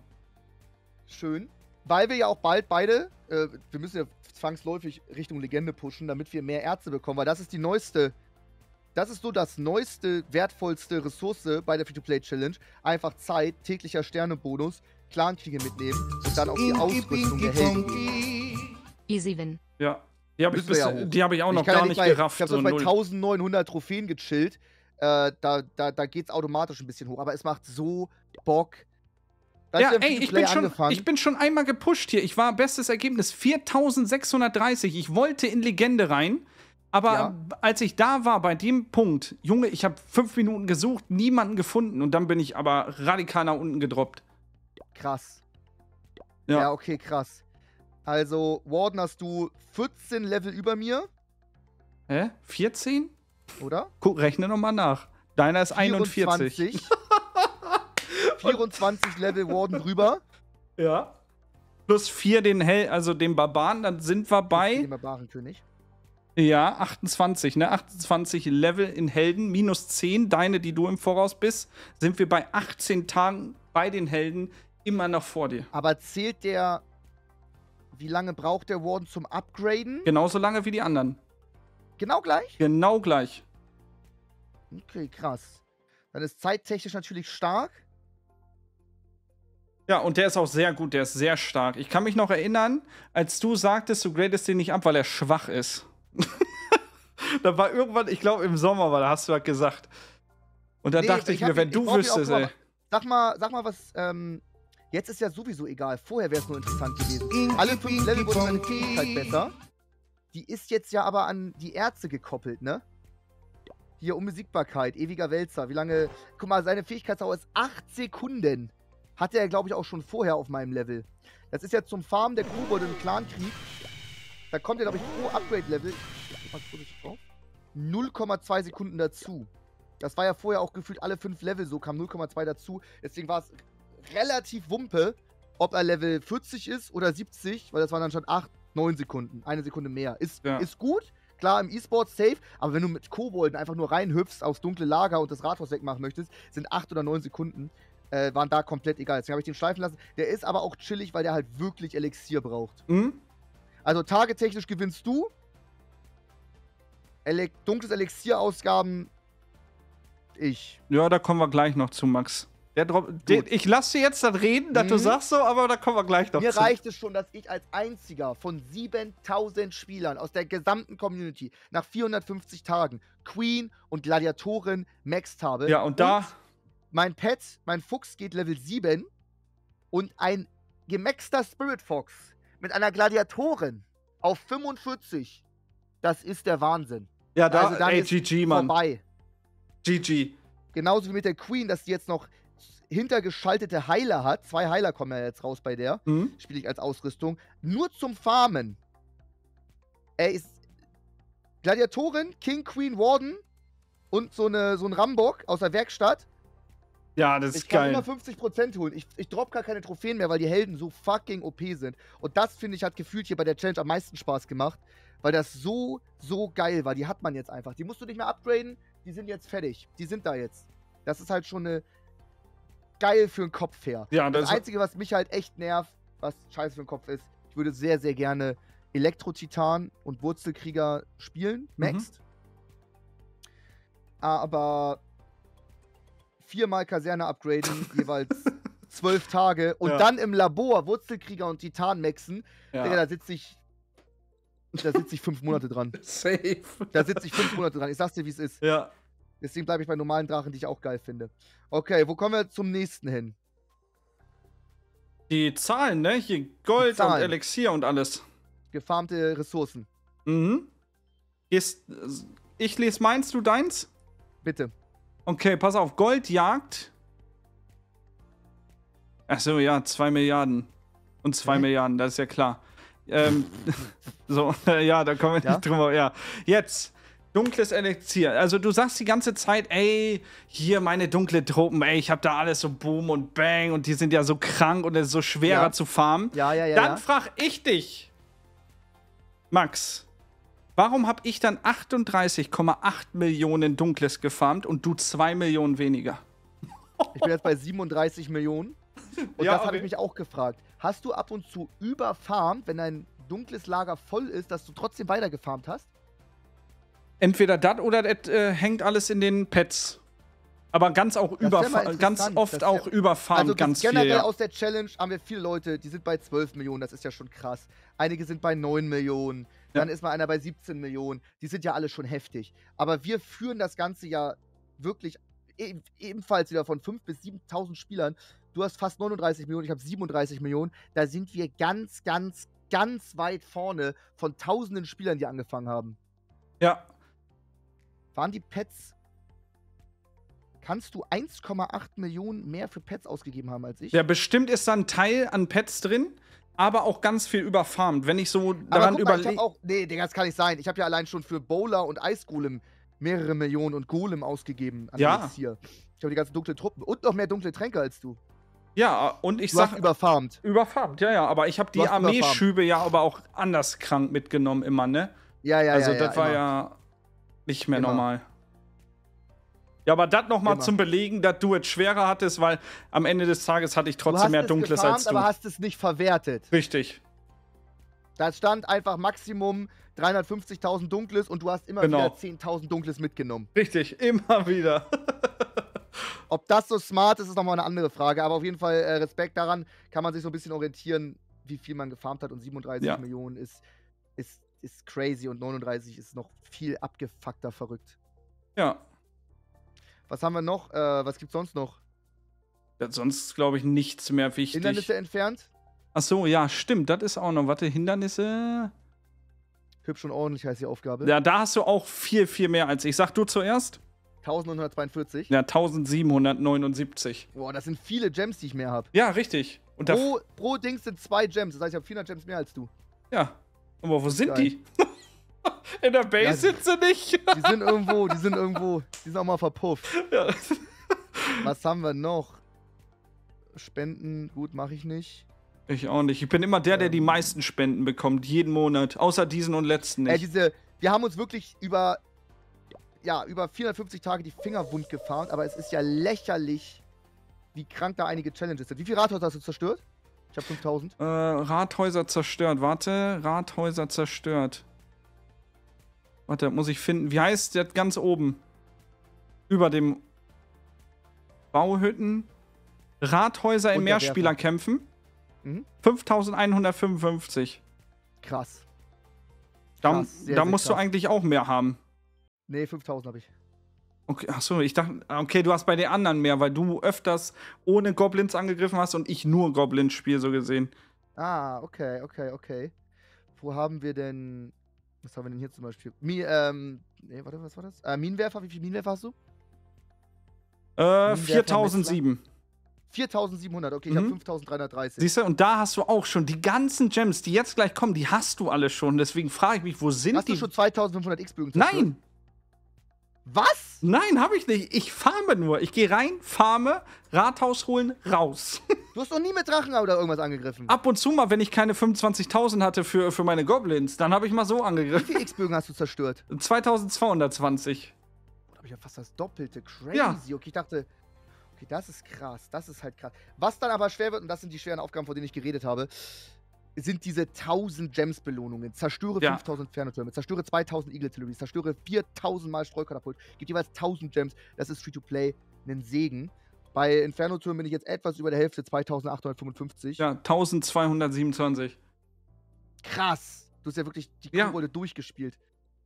Schön. Weil wir ja auch bald beide, äh, wir müssen ja zwangsläufig Richtung Legende pushen, damit wir mehr Ärzte bekommen, weil das ist die neueste. Das ist so das neueste, wertvollste Ressource bei der Free-to-Play-Challenge. Einfach Zeit, täglicher Sternebonus, Clankriege mitnehmen und dann auch die Ausrüstung der Helden. Easy win. Ja, die habe ich, Müssen wir bis- ja hoch. die hab ich auch noch Ich kann gar ja nicht bei, gerafft. Ich habe so so bei null. eintausendneunhundert Trophäen gechillt. Äh, da da, da geht es automatisch ein bisschen hoch, aber es macht so Bock. Da Ja, ist ja ey, ich Free-to-Play bin, schon, angefangen. ich bin schon einmal gepusht hier. Ich war bestes Ergebnis viertausendsechshundertdreißig. Ich wollte in Legende rein, aber Ja. als ich da war, bei dem Punkt, Junge, ich habe fünf Minuten gesucht, niemanden gefunden und dann bin ich aber radikal nach unten gedroppt. Krass. Ja. Ja, okay, krass. Also, Warden hast du vierzehn Level über mir, Hä? vierzehn? oder? Guck, rechne noch mal nach. Deiner ist einundvierzig. vierundzwanzig. vierundzwanzig Level Warden drüber. Ja. Plus vier den Hell, also den Barbaren, dann sind wir bei. Den Barbarenkönig. Ja, achtundzwanzig, ne? achtundzwanzig Level in Helden, minus zehn, deine, die du im Voraus bist, sind wir bei achtzehn Tagen bei den Helden immer noch vor dir. Aber zählt der. Wie lange braucht der Warden zum Upgraden? Genauso lange wie die anderen. Genau gleich? Genau gleich. Okay, krass. Dann ist zeittechnisch natürlich stark. Ja, und der ist auch sehr gut, der ist sehr stark. Ich kann mich noch erinnern, als du sagtest, du gradest den nicht ab, weil er schwach ist. Da war irgendwann, ich glaube im Sommer war, da hast du halt gesagt. Und da Nee, dachte ich, hab mir, wenn ihn- du brauch ihn auch wüsstest, immer- ey. Sag mal, sag mal was, ähm. Jetzt ist ja sowieso egal. Vorher wäre es nur interessant gewesen. Alle fünf Level wurden seine Fähigkeit besser. Die ist jetzt ja aber an die Ärzte gekoppelt, ne? Hier Unbesiegbarkeit, ewiger Wälzer. Wie lange. Guck mal, seine Fähigkeitsdauer ist acht Sekunden. Hatte er, glaube ich, auch schon vorher auf meinem Level. Das ist ja zum Farmen der Kobolde im Clankrieg. Da kommt ja, glaube ich, pro Upgrade-Level null Komma zwei Sekunden dazu. Das war ja vorher auch gefühlt alle fünf Level so, kam null Komma zwei dazu. Deswegen war es relativ Wumpe, ob er Level vierzig ist oder siebzig, weil das waren dann schon acht, neun Sekunden. Eine Sekunde mehr. Ist, Ja. ist gut, klar im E-Sport safe, aber wenn du mit Kobolden einfach nur reinhüpfst aufs dunkle Lager und das Rathaus wegmachen möchtest, sind acht oder neun Sekunden, äh, waren da komplett egal. Deswegen habe ich den schleifen lassen. Der ist aber auch chillig, weil der halt wirklich Elixier braucht. Hm? Also tagetechnisch gewinnst du. Ele dunkles Elixier-Ausgaben ich. Ja, da kommen wir gleich noch zu, Max. Der Drop, den, ich lasse dir jetzt das reden, dass Mhm. du sagst so, aber da kommen wir gleich noch Mir zu. reicht es schon, dass ich als einziger von siebentausend Spielern aus der gesamten Community nach vierhundertfünfzig Tagen Queen und Gladiatorin maxed habe. Ja, und da... Mein Pet, mein Fuchs geht Level sieben und ein gemaxter Spirit Fox mit einer Gladiatorin auf fünfundvierzig. Das ist der Wahnsinn. Ja, da, Also dann ey, ist G G, Mann. Vorbei. G G. Genauso wie mit der Queen, dass die jetzt noch hintergeschaltete Heiler hat. Zwei Heiler kommen ja jetzt raus bei der. Hm? Spiele ich als Ausrüstung. Nur zum Farmen. Er ist Gladiatorin, King, Queen, Warden und so, eine, so ein Rambock aus der Werkstatt. Ja, das Ich ist kann geil. immer fünfzig Prozent holen. Ich, ich drop gar keine Trophäen mehr, weil die Helden so fucking O P sind. Und das, finde ich, hat gefühlt hier bei der Challenge am meisten Spaß gemacht. Weil das so, so geil war. Die hat man jetzt einfach. Die musst du nicht mehr upgraden. Die sind jetzt fertig. Die sind da jetzt. Das ist halt schon eine geil für den Kopf her. Ja, Das das, Einzige, was mich halt echt nervt, was scheiße für den Kopf ist, ich würde sehr, sehr gerne Elektro-Titan und Wurzelkrieger spielen, maxed. Aber viermal Kaserne upgraden, jeweils zwölf Tage und Ja. dann im Labor Wurzelkrieger und Titan maxen, ja. Digga, da sitze ich, da sitze ich fünf Monate dran. Safe. Da sitze ich fünf Monate dran. Ich sag's dir, wie es ist. Ja. Deswegen bleibe ich bei normalen Drachen, die ich auch geil finde. Okay, wo kommen wir zum nächsten hin? Die Zahlen, ne? Hier Gold und Zahlen. Elixier und alles. Gefarmte Ressourcen. Mhm. Ist, ich lese meins, du deins? Bitte. Okay, pass auf. Goldjagd. Achso, ja, zwei Milliarden. Und zwei Hä? Milliarden, das ist ja klar. Ähm, so, ja, da kommen wir Ja? nicht drüber. Ja. Jetzt, dunkles Elixier. Also, du sagst die ganze Zeit, ey, hier meine dunkle Truppen, ey, ich hab da alles so Boom und Bang und die sind ja so krank und es ist so schwerer Ja. zu farmen. Ja, ja, ja. Dann ja. frag ich dich, Max, warum hab ich dann achtunddreißig Komma acht Millionen Dunkles gefarmt und du zwei Millionen weniger? Ich bin jetzt bei siebenunddreißig Millionen. Und Ja, das habe okay. ich mich auch gefragt. Hast du ab und zu überfarmt, wenn dein dunkles Lager voll ist, dass du trotzdem weiter gefarmt hast? Entweder das oder das äh, hängt alles in den Pads. Aber ganz auch wär mal überfarmt, ganz interessant. oft Das wär- auch überfarmt, Also ganz generell viel. Ja. aus der Challenge haben wir viele Leute, die sind bei zwölf Millionen, das ist ja schon krass. Einige sind bei neun Millionen, dann ist mal einer bei siebzehn Millionen. Die sind ja alle schon heftig. Aber wir führen das Ganze ja wirklich e ebenfalls wieder von fünftausend bis siebentausend Spielern. Du hast fast neununddreißig Millionen, ich habe siebenunddreißig Millionen. Da sind wir ganz, ganz, ganz weit vorne von tausenden Spielern, die angefangen haben. ja. Waren die Pets... Kannst du eins Komma acht Millionen mehr für Pets ausgegeben haben als ich? Ja, bestimmt ist da ein Teil an Pads drin, aber auch ganz viel überfarmt. Wenn ich so Aber daran guck mal, ich hab überlege. auch, nee, Digga, das kann nicht sein. Ich habe ja allein schon für Bowler und Eisgolem mehrere Millionen und Golem ausgegeben an Ja. Elixier. Ich habe die ganzen dunklen Truppen und noch mehr dunkle Tränke als du. Ja, und ich Du sag. hast überfarmt. Überfarmt, ja, ja. Aber ich habe die Du hast überfarmt. Armeeschübe ja aber auch anders krank mitgenommen, immer, ne? Ja, ja, also, ja. ja, das war immer. ja nicht mehr Immer. normal. Ja, aber das nochmal Immer. zum Belegen, dass du es schwerer hattest, weil am Ende des Tages hatte ich Du trotzdem hast mehr es Dunkles gefarmt, als du. aber hast es nicht verwertet. Richtig. Da stand einfach Maximum dreihundertfünfzigtausend Dunkles und du hast immer Genau. wieder zehntausend Dunkles mitgenommen. Richtig, immer wieder. Ob das so smart ist, ist nochmal eine andere Frage. Aber auf jeden Fall äh, Respekt daran, kann man sich so ein bisschen orientieren, wie viel man gefarmt hat. Und siebenunddreißig Ja. Millionen ist, ist, ist crazy und neununddreißig ist noch viel abgefuckter verrückt. Ja. Was haben wir noch? Äh, was gibt's sonst noch? Das sonst, glaube ich, nichts mehr wichtig. Hindernisse entfernt? Ach so, ja, stimmt. Das ist auch noch. Warte, Hindernisse. Hübsch und ordentlich heißt die Aufgabe. Ja, da hast du auch viel, viel mehr als ich. Sag du zuerst? neunzehnhundertzweiundvierzig. Ja, eintausendsiebenhundertneunundsiebzig. Boah, das sind viele Gems, die ich mehr habe. Ja, richtig. Und da, Pro, pro Dings sind zwei Gems. Das heißt, ich habe vierhundert Gems mehr als du. ja. Aber wo sind Geil. die? In der Base Ja, sind sie nicht. Die sind irgendwo, die sind irgendwo, die sind auch mal verpufft. Ja. Was haben wir noch? Spenden, gut, mache ich nicht. Ich auch nicht. Ich bin immer der, der die Ähm. meisten Spenden bekommt, jeden Monat. Außer diesen und letzten Äh, nicht. diese, wir haben uns wirklich über, ja, über vierhundertfünfzig Tage die Finger wund gefahren, aber es ist ja lächerlich, wie krank da einige Challenges sind. Wie viel Rathaus hast du zerstört? Ich habe fünftausend. Äh, Rathäuser zerstört. Warte, Rathäuser zerstört. Warte, muss ich finden. Wie heißt der ganz oben? Über dem Bauhütten. Rathäuser in Und der Werfer. Mehrspielerkämpfen. Mhm. fünftausendeinhundertfünfundfünfzig. Krass. Da, Krass, sehr, da sehr musst du krass. eigentlich auch mehr haben. Nee, fünftausend habe ich. Okay, achso, ich dachte, okay, du hast bei den anderen mehr, weil du öfters ohne Goblins angegriffen hast und ich nur Goblins spiele, so gesehen. Ah, okay, okay, okay. Wo haben wir denn. Was haben wir denn hier zum Beispiel? Mi, ähm. Nee, warte, was war das? Äh, Minenwerfer, wie viel Minenwerfer hast du? Äh, Minenwerfer, viertausendsieben. viertausendsiebenhundert, okay, ich habe Mhm. fünftausenddreihundertdreißig. Siehst du, und da hast du auch schon die ganzen Gems, die jetzt gleich kommen, die hast du alle schon. Deswegen frage ich mich, wo sind Hast die? du schon zweitausendfünfhundert X-Bögen zerstört? Nein, Was? nein, habe ich nicht. Ich farme nur. Ich gehe rein, farme, Rathaus holen, raus. Du hast noch nie mit Drachen oder irgendwas angegriffen. Ab und zu mal, wenn ich keine fünfundzwanzigtausend hatte für, für meine Goblins, dann habe ich mal so Wie angegriffen. viele X-Bögen hast du zerstört? zweitausendzweihundertzwanzig. Da habe ich ja fast das Doppelte. Crazy. Ja. Okay, ich dachte, okay, das ist krass. Das ist halt krass. Was dann aber schwer wird, und das sind die schweren Aufgaben, von denen ich geredet habe, sind diese tausend Gems-Belohnungen. Zerstöre Ja. fünftausend Fernotürme, zerstöre zweitausend Eagle Artillery, zerstöre viertausend Mal Streukatapult, gibt jeweils tausend Gems. Das ist Free-to-Play, ein Segen. Bei Inferno-Türmen bin ich jetzt etwas über der Hälfte, zweitausendachthundertfünfundfünfzig. Ja, eintausendzweihundertsiebenundzwanzig. Krass. Du hast ja wirklich die Ja. Kobolde durchgespielt.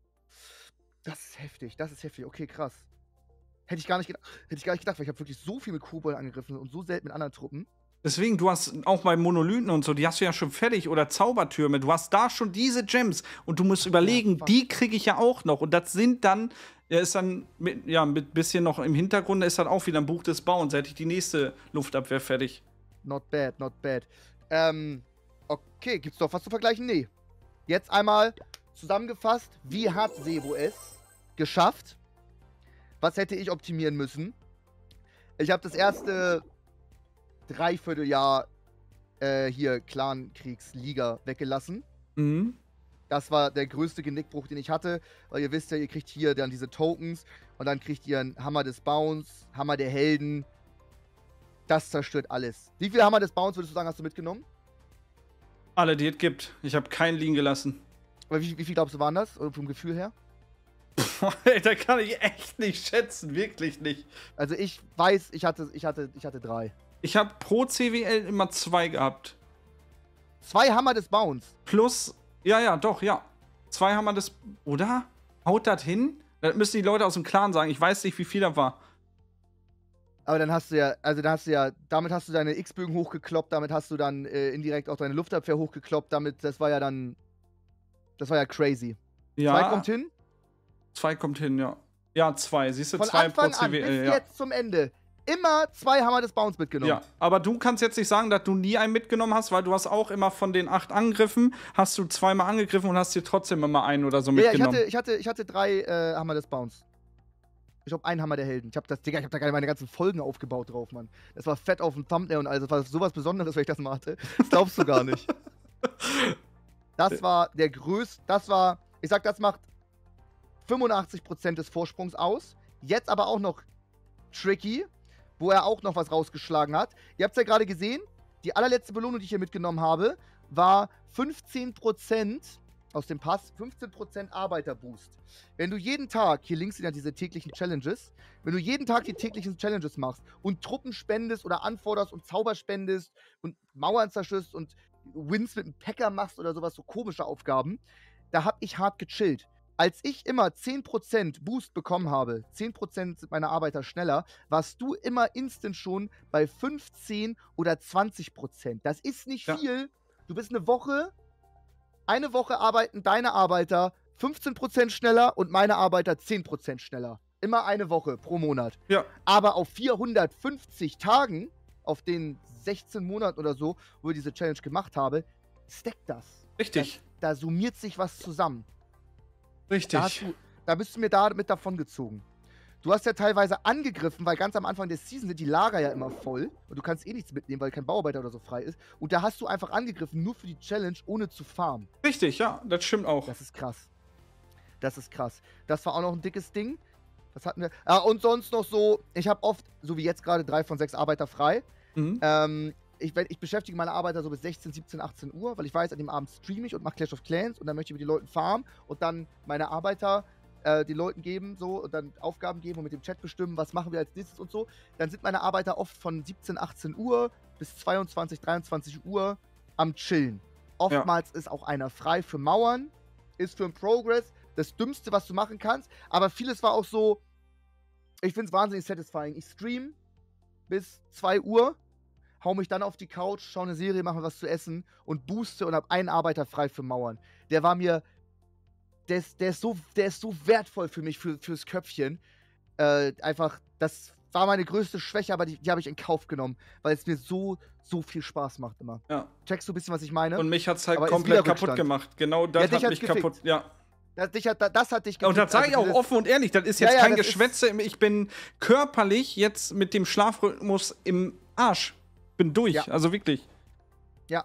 Das ist heftig, das ist heftig. Okay, krass. Hätte ich gar nicht gedacht, hätte ich gar nicht gedacht, weil ich habe wirklich so viel mit Kobolden angegriffen und so selten mit anderen Truppen. Deswegen, du hast auch bei Monolithen und so, die hast du ja schon fertig oder Zaubertürme. Du hast da schon diese Gems und du musst überlegen, fuck. die kriege ich ja auch noch. Und das sind dann, ja, ist dann mit, ja, mit bisschen noch im Hintergrund, ist dann auch wieder ein Buch des Bauens. Da hätte ich die nächste Luftabwehr fertig. Not bad, not bad. Ähm, okay, gibt's doch was zu vergleichen? Nee. Jetzt einmal zusammengefasst, wie hat Sebo es geschafft? Was hätte ich optimieren müssen? Ich habe das erste Dreivierteljahr äh, hier Clankriegsliga weggelassen. Mhm. Das war der größte Genickbruch, den ich hatte, weil ihr wisst ja, ihr kriegt hier dann diese Tokens und dann kriegt ihr einen Hammer des Bounce, Hammer der Helden. Das zerstört alles. Wie viele Hammer des Bounce würdest du sagen, hast du mitgenommen? Alle, die es gibt. Ich habe keinen liegen gelassen. Aber wie, wie viel glaubst du waren das? Oder vom Gefühl her? Da kann ich echt nicht schätzen, wirklich nicht. Also ich weiß, ich hatte, ich hatte, ich hatte drei. Ich habe pro C W L immer zwei gehabt. Zwei Hammer des Bounce. Plus, ja, ja, doch, ja. Zwei haben wir das, oder? Haut das hin? Das müssen die Leute aus dem Clan sagen. Ich weiß nicht, wie viel da war. Aber dann hast du ja, also dann hast du ja, damit hast du deine X-Bögen hochgekloppt, damit hast du dann äh, indirekt auch deine Luftabwehr hochgekloppt, damit, das war ja dann, das war ja crazy. Ja, Zwei kommt hin. Zwei kommt hin, ja. Ja, zwei. Siehst du, Von zwei Anfang pro an C W L, bis ja. jetzt zum Ende immer zwei Hammer des Bounce mitgenommen. Ja, aber du kannst jetzt nicht sagen, dass du nie einen mitgenommen hast, weil du hast auch immer von den acht Angriffen, hast du zweimal angegriffen und hast dir trotzdem immer einen oder so Ja, ja, ich mitgenommen. hatte, ich hatte, ich hatte drei äh, Hammer des Bounce. Ich glaube, ein Hammer der Helden. Ich habe das, Digga, ich habe da gerade meine ganzen Folgen aufgebaut drauf, Mann. Das war fett auf dem Thumbnail und alles. Das war sowas Besonderes, wenn ich das mal hatte. Das glaubst du gar nicht. Das war der größte, das war, ich sag, das macht fünfundachtzig Prozent des Vorsprungs aus. Jetzt aber auch noch Tricky, wo er auch noch was rausgeschlagen hat. Ihr habt es ja gerade gesehen, die allerletzte Belohnung, die ich hier mitgenommen habe, war fünfzehn Prozent aus dem Pass, fünfzehn Prozent Arbeiterboost. Wenn du jeden Tag, hier links sind ja diese täglichen Challenges, wenn du jeden Tag die täglichen Challenges machst und Truppen spendest oder anforderst und Zauber spendest und Mauern zerstörst und Wins mit einem Packer machst oder sowas, so komische Aufgaben, da hab ich hart gechillt. Als ich immer zehn Prozent Boost bekommen habe, zehn Prozent sind meine Arbeiter schneller, warst du immer instant schon bei fünfzehn oder zwanzig Prozent. Das ist nicht Ja. viel. Du bist eine Woche, eine Woche arbeiten deine Arbeiter fünfzehn Prozent schneller und meine Arbeiter zehn Prozent schneller. Immer eine Woche pro Monat. Ja. Aber auf vierhundertfünfzig Tagen, auf den sechzehn Monaten oder so, wo ich diese Challenge gemacht habe, stackt das. Richtig. Da, da summiert sich was zusammen. Richtig. Da, hast du, da bist du mir da mit davon gezogen. Du hast ja teilweise angegriffen, weil ganz am Anfang der Season sind die Lager ja immer voll und du kannst eh nichts mitnehmen, weil kein Bauarbeiter oder so frei ist. Und da hast du einfach angegriffen, nur für die Challenge, ohne zu farmen. Richtig, ja, das stimmt auch. Das ist krass. Das ist krass. Das war auch noch ein dickes Ding. Was hatten wir? Ah, und sonst noch so, ich habe oft, so wie jetzt gerade, drei von sechs Arbeiter frei. Mhm. Ähm, ich, ich beschäftige meine Arbeiter so bis sechzehn, siebzehn, achtzehn Uhr, weil ich weiß, an dem Abend streame ich und mache Clash of Clans und dann möchte ich mit den Leuten farmen und dann meine Arbeiter äh, den Leuten geben so und dann Aufgaben geben und mit dem Chat bestimmen, was machen wir als nächstes und so. Dann sind meine Arbeiter oft von siebzehn, achtzehn Uhr bis zweiundzwanzig, dreiundzwanzig Uhr am Chillen. Oftmals ja. ist auch einer frei für Mauern, ist für ein Progress das Dümmste, was du machen kannst, aber vieles war auch so, ich finde es wahnsinnig satisfying. Ich stream bis zwei Uhr, hau mich dann auf die Couch, schau eine Serie, mache was zu essen und booste und hab einen Arbeiter frei für Mauern. Der war mir, der ist, der ist, so, der ist so wertvoll für mich, für, fürs Köpfchen. Äh, einfach, das war meine größte Schwäche, aber die, die habe ich in Kauf genommen, weil es mir so, so viel Spaß macht immer. Ja. Checkst du ein bisschen, was ich meine? Und mich hat's halt aber komplett kaputt gemacht. Genau das ja, hat mich gefickt. kaputt, ja. Das, dich hat, das hat dich gefickt. Und das sage ich also auch offen und ehrlich, das ist jetzt ja, ja, kein das Geschwätze. Ich bin körperlich jetzt mit dem Schlafrhythmus im Arsch. Bin durch, ja. also wirklich. Ja.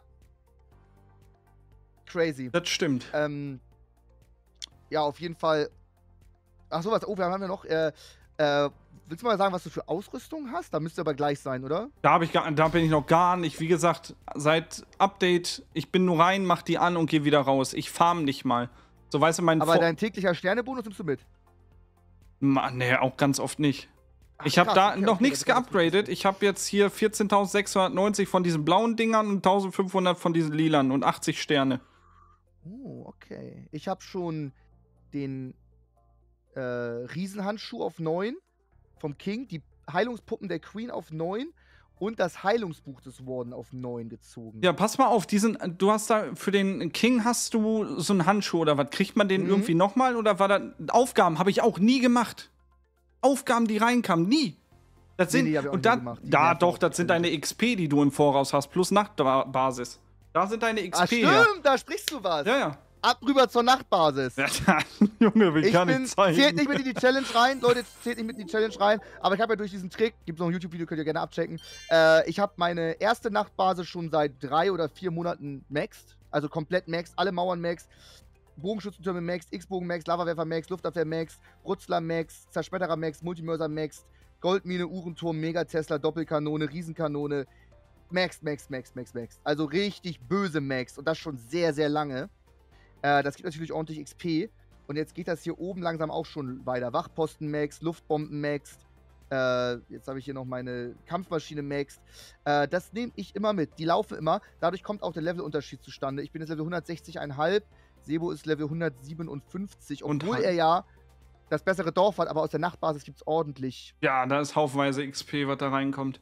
Crazy. Das stimmt. Ähm, ja, auf jeden Fall. Ach so, was, oh, wir haben ja noch, äh, äh, willst du mal sagen, was du für Ausrüstung hast? Da müsste aber gleich sein, oder? Da, hab ich gar, da bin ich noch gar nicht. Wie gesagt, seit Update, ich bin nur rein, mach die an und gehe wieder raus. Ich farm nicht mal. So, weißt du, mein Aber Vor dein täglicher Sternebonus nimmst du mit? Mann, nee, auch ganz oft nicht. Ach, ich habe krass, da okay, noch okay, nichts das ist geupgradet. Ich habe jetzt hier vierzehntausendsechshundertneunzig von diesen blauen Dingern und eintausendfünfhundert von diesen lilan und achtzig Sterne. Oh, okay. Ich habe schon den äh, Riesenhandschuh auf neun vom King, die Heilungspuppen der Queen auf neun und das Heilungsbuch des Warden auf neun gezogen. Ja, pass mal auf, diesen, du hast da, für den King hast du so einen Handschuh oder was? Kriegt man den Mhm. irgendwie nochmal oder war das, Aufgaben habe ich auch nie gemacht. Aufgaben, die reinkamen, nie. Das Nee, sind, die hab ich auch und nie da, gemacht. Die da nerven doch, auch das sind ziemlich. deine X P, die du im Voraus hast, plus Nachtbasis. Da sind deine X Ah, P stimmt, her. da sprichst du was. Ja, ja. Ab rüber zur Nachtbasis. Ja, Junge, will Ich gar bin, nicht zeigen. zählt nicht mit in die Challenge rein, Leute, zählt nicht mit in die Challenge rein, aber ich habe ja durch diesen Trick, gibt noch ein YouTube-Video, könnt ihr gerne abchecken, äh, ich habe meine erste Nachtbasis schon seit drei oder vier Monaten maxed, also komplett maxed, alle Mauern maxed, Bogenschützentürme maxed, X-Bogen maxed, Lavawerfer maxed, Luftabwehr maxed, Brutzler maxed, Zerschmetterer maxed, Multimörser maxed, Goldmine, Uhrenturm, Megatesla, Doppelkanone, Riesenkanone, maxed, maxed, maxed, maxed, maxed, also richtig böse maxed und das schon sehr, sehr lange. Äh, das gibt natürlich ordentlich X P. Und jetzt geht das hier oben langsam auch schon weiter. Wachposten maxed, Luftbomben maxed. Äh, jetzt habe ich hier noch meine Kampfmaschine maxed. Äh, das nehme ich immer mit. Die laufen immer. Dadurch kommt auch der Levelunterschied zustande. Ich bin jetzt Level hundertsechzig Komma fünf. Sebo ist Level hundertsiebenundfünfzig. Und Obwohl halt- er ja das bessere Dorf hat, aber aus der Nachtbasis gibt es ordentlich. Ja, da ist haufenweise X P, was da reinkommt.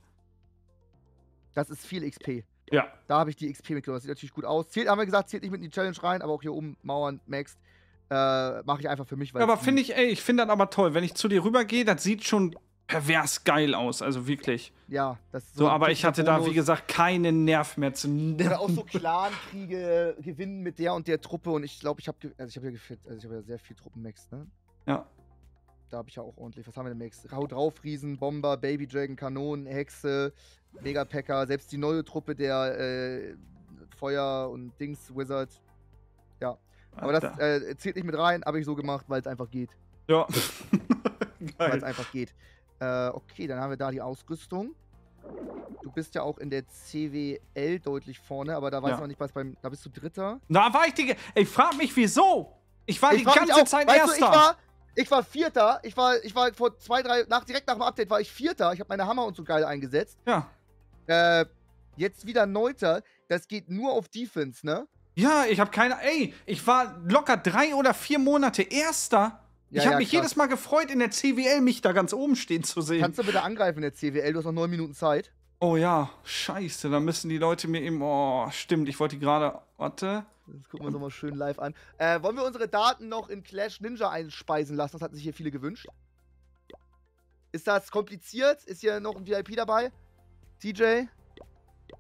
Das ist viel X P. Ja. Da habe ich die X P mitgenommen. Das sieht natürlich gut aus. Zählt, haben wir gesagt, zählt nicht mit in die Challenge rein, aber auch hier oben Mauern maxed. Äh, mache ich einfach für mich. Weil Ja, aber es- finde ich, ey, ich finde das aber toll. Wenn ich zu dir rübergehe, das sieht schon pervers geil aus, also wirklich. Ja, das ist So, ein aber ich hatte da, wie Bonus. gesagt, keinen Nerv mehr zu. Oder auch so Clan-Kriege gewinnen mit der und der Truppe und ich glaube, ich habe also ich habe ja gefit, also ich habe ja sehr viel Truppen maxed, ne? Ja. Da habe ich ja auch ordentlich. Was haben wir denn maxed? Hau drauf, Riesen, Bomber, Baby Dragon, Kanonen, Hexe, Megapacker, selbst die neue Truppe der äh, Feuer und Dings Wizard. Ja. Aber das Alter. äh, zählt nicht mit rein, habe ich so gemacht, weil es einfach geht. Ja. Weil es Geil. einfach geht. Äh, okay, dann haben wir da die Ausrüstung. Du bist ja auch in der C W L deutlich vorne, aber da weiß Ja. man nicht, was beim. Da bist du Dritter. Da war ich die. Ich frag mich, wieso? Ich war die frag mich ganze auch, Zeit weißt Erster. Du, ich, war, ich war Vierter. Ich war, ich war vor zwei, drei. Nach, direkt nach dem Update war ich Vierter. Ich habe meine Hammer und so geil eingesetzt. Ja. Äh, jetzt wieder Neunter. Das geht nur auf Defense, ne? Ja, ich habe keine. Ey, ich war locker drei oder vier Monate Erster. Ja, ich habe ja, mich krass. jedes Mal gefreut, in der C W L mich da ganz oben stehen zu sehen. Kannst du bitte angreifen in der C W L? Du hast noch neun Minuten Zeit. Oh ja, scheiße, da müssen die Leute mir eben. Oh, stimmt, ich wollte gerade. Warte. Das gucken wir uns nochmal schön live an. Äh, wollen wir unsere Daten noch in Clash Ninja einspeisen lassen? Das hatten sich hier viele gewünscht. Ist das kompliziert? Ist hier noch ein V I P dabei? T J?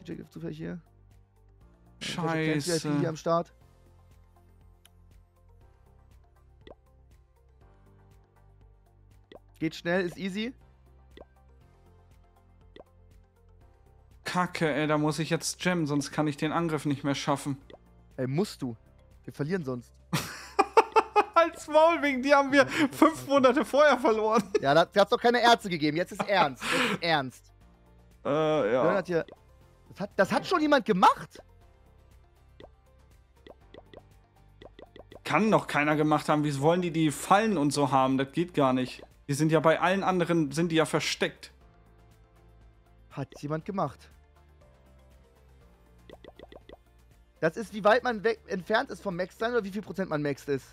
D J zufällig hier? Scheiße. Hier am Start. Geht schnell, ist easy. Kacke, ey, da muss ich jetzt jammen, sonst kann ich den Angriff nicht mehr schaffen. Ey, musst du. Wir verlieren sonst. Als Maul, wegen die haben wir fünf Monate vorher verloren. Ja, da hat's doch keine Ärzte gegeben. Jetzt ist ernst. Jetzt ist ernst. Äh, ja. Hat hier, das, hat, das hat schon jemand gemacht? Kann doch keiner gemacht haben. Wie wollen die die Fallen und so haben? Das geht gar nicht. Die sind ja bei allen anderen, sind die ja versteckt. Hat jemand gemacht. Das ist, wie weit man weg, entfernt ist vom Max sein oder wie viel Prozent man maxed ist.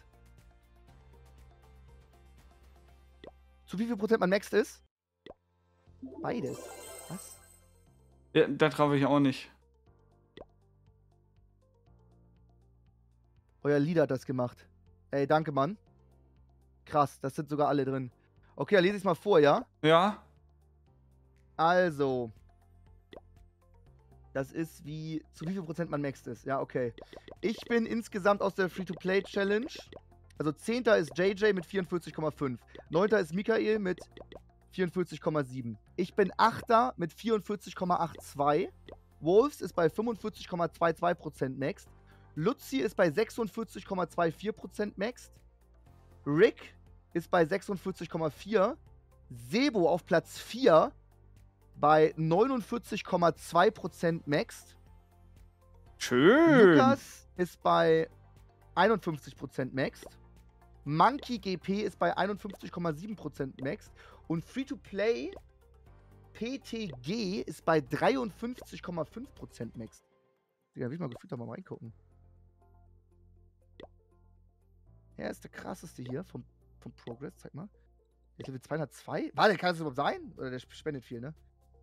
Zu wie viel Prozent man maxed ist? Beides. Was? Ja, da traue ich auch nicht. Euer Leader hat das gemacht. Ey, danke, Mann. Krass, das sind sogar alle drin. Okay, dann lese ich mal vor, ja? Ja? Also. Das ist wie, zu wie viel Prozent man maxed ist. Ja, okay. Ich bin insgesamt aus der Free-to-Play-Challenge. Also zehnter ist J J mit vierundvierzig Komma fünf. neunter ist Michael mit vierundvierzig Komma sieben. Ich bin achter mit vierundvierzig Komma zweiundachtzig. Wolves ist bei fünfundvierzig Komma zweiundzwanzig Prozent maxed. Luzi ist bei sechsundvierzig Komma vierundzwanzig Prozent maxed. Rick ist bei sechsundvierzig Komma vier. Sebo auf Platz vier bei neunundvierzig Komma zwei Prozent maxed. Schön. Lukas ist bei einundfünfzig Prozent maxed. Monkey G P ist bei einundfünfzig Komma sieben Prozent maxed. Und Free-to-Play P T G ist bei dreiundfünfzig Komma fünf Prozent maxed. Digga, will ich mal gefühlt da mal reingucken. Er ist der krasseste hier vom, vom Progress. Zeig mal. Der ist Level zweihundertzwei. Warte, kann das überhaupt sein? Oder der spendet viel, ne?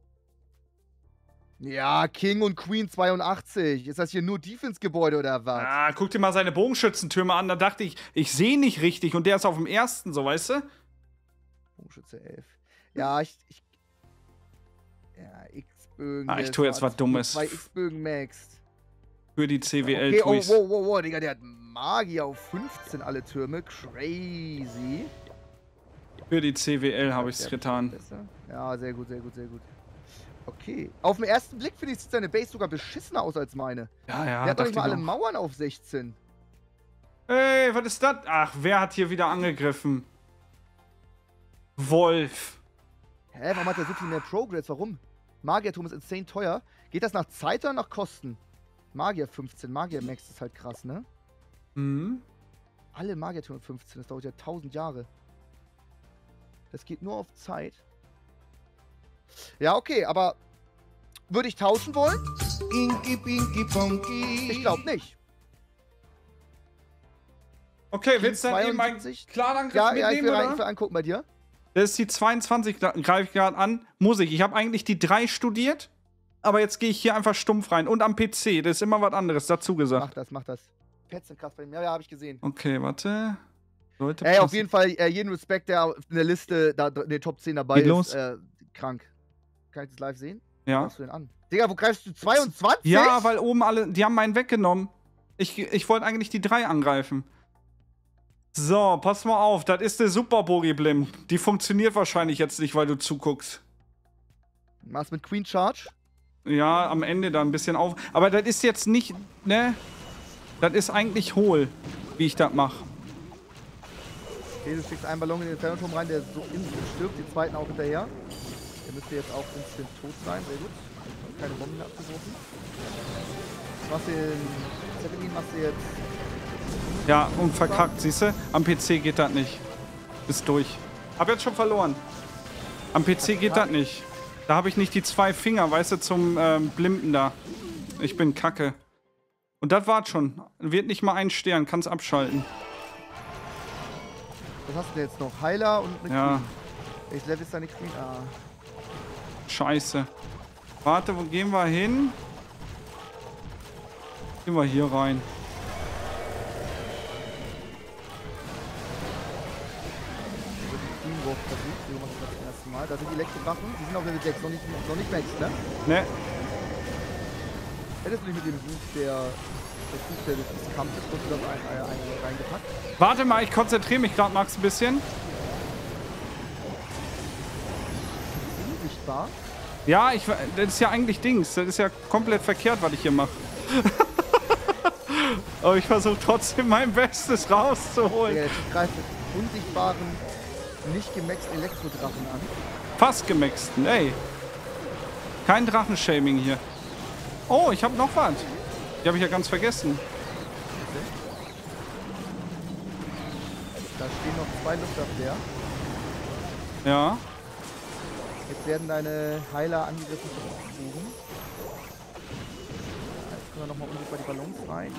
Ja, King und Queen zweiundachtzig. Ist das hier nur Defense-Gebäude oder was? Ah, guck dir mal seine Bogenschützentürme an. Da dachte ich, ich sehe nicht richtig. Und der ist auf dem ersten, so, weißt du? Bogenschütze elf. Ja, ich... ich ja, X-Bögen. Ah, ich tue jetzt was Dummes. Zwei X-Bögen maxed. Für die C W L Okay, oh, Twies. wow, wow, wow, Digga, der hat Magier auf fünfzehn alle Türme. Crazy. Für die C W L habe ich es Der getan. besser. Ja, sehr gut, sehr gut, sehr gut. Okay. Auf den ersten Blick finde ich, sieht seine Base sogar beschissener aus als meine. Ja, ja. Der hat doch nicht mal dachte alle ich Mauern auf sechzehn. auch. Ey, was ist das? Ach, wer hat hier wieder angegriffen? Wolf. Hä, warum hat er so viel mehr Progress? Warum? Magierturm ist insane teuer. Geht das nach Zeit oder nach Kosten? Magier fünfzehn. Magier Max ist halt krass, ne? Mhm. Alle Magiertürme fünfzehn. Das dauert ja tausend Jahre. Das geht nur auf Zeit. Ja, okay, aber würde ich tauschen wollen? Inky, pinky, ponky. Ich glaube nicht. Okay, willst du dann eben einen zweiundsiebzig? klaren Angriff Ja, ja, ich mitnehmen, will, rein, oder? ich will angucken bei dir. Das ist die zweiundzwanzig, da greife ich gerade an. Musik. Ich habe eigentlich die drei studiert, aber jetzt gehe ich hier einfach stumpf rein. Und am P C, das ist immer was anderes dazu Mach gesagt. das, mach das. Pets sind krass bei ihm. Ja, ja, habe ich gesehen. Okay, warte. Sollte Ey, auf passen. jeden Fall äh, jeden Respekt, der in der Liste da, in den Top zehn dabei Geht ist. los. Äh, krank. Kann ich das live sehen? Ja. Was du denn an? Digga, wo greifst du? zweiundzwanzig? Ja, weil oben alle, die haben meinen weggenommen. Ich, ich wollte eigentlich die drei angreifen. So, pass mal auf, das ist der Super Bogi Blim. Die funktioniert wahrscheinlich jetzt nicht, weil du zuguckst. Was mit Queen Charge? Ja, am Ende da ein bisschen auf. Aber das ist jetzt nicht, ne? Das ist eigentlich hohl, wie ich das mache. Okay, du schickst einen Ballon in den Inferno-Turm rein, der so instant stirbt, den zweiten auch hinterher. Der müsste jetzt auch instant tot sein, sehr gut. Keine Bomben mehr abgeworfen. Was den Zeppelin machst du jetzt? Ja, und verkackt, siehst du? Am P C geht das nicht. Ist durch. Hab jetzt schon verloren. Am P C geht das nicht. Da habe ich nicht die zwei Finger, weißt du, zum ähm, Blimpen da. Ich bin kacke. Und das war's schon. Wird nicht mal ein Stern, kann's abschalten. Was hast du denn jetzt noch? Heiler und eine Ja. Queen. Welches Level ist deine Queen? Ah. Scheiße. Warte, wo gehen wir hin? Gehen wir hier rein. Queen Walk versucht. Wir machen das das erste Mal. Da sind die Elektrowaffen. Die sind auf Level sechs. Noch nicht, noch nicht max, ne? Ne? Hättest du nicht mit dem Buch der, der Buch der des Kampfes und das ein, ein, ein, reingepackt? Warte mal, ich konzentriere mich gerade, Max, ein bisschen. Unsichtbar? Ja, ich, das ist ja eigentlich Dings. Das ist ja komplett verkehrt, was ich hier mache. Aber ich versuche trotzdem mein Bestes rauszuholen. Der Typ greift mit unsichtbaren, nicht gemaxten Elektrodrachen an. Fast gemaxten, ey. Kein Drachenshaming hier. Oh, ich habe noch was. Die habe ich ja ganz vergessen. Da stehen noch zwei Luftabwehr. Ja. Jetzt werden deine Heiler angegriffen von Oben. Jetzt können wir nochmal unsichtbar die Ballons rein.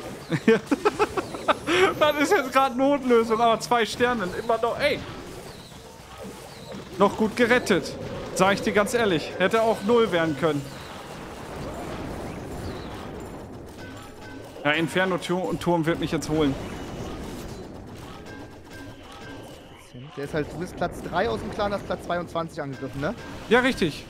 Das ist jetzt gerade Notlösung, aber zwei Sterne. Immer noch, ey. Noch gut gerettet. Sag ich dir ganz ehrlich. Hätte auch null werden können. Ja, Inferno-Turm wird mich jetzt holen. Der ist halt, du bist Platz drei aus dem Clan, hast Platz zweiundzwanzig angegriffen, ne? Ja, richtig.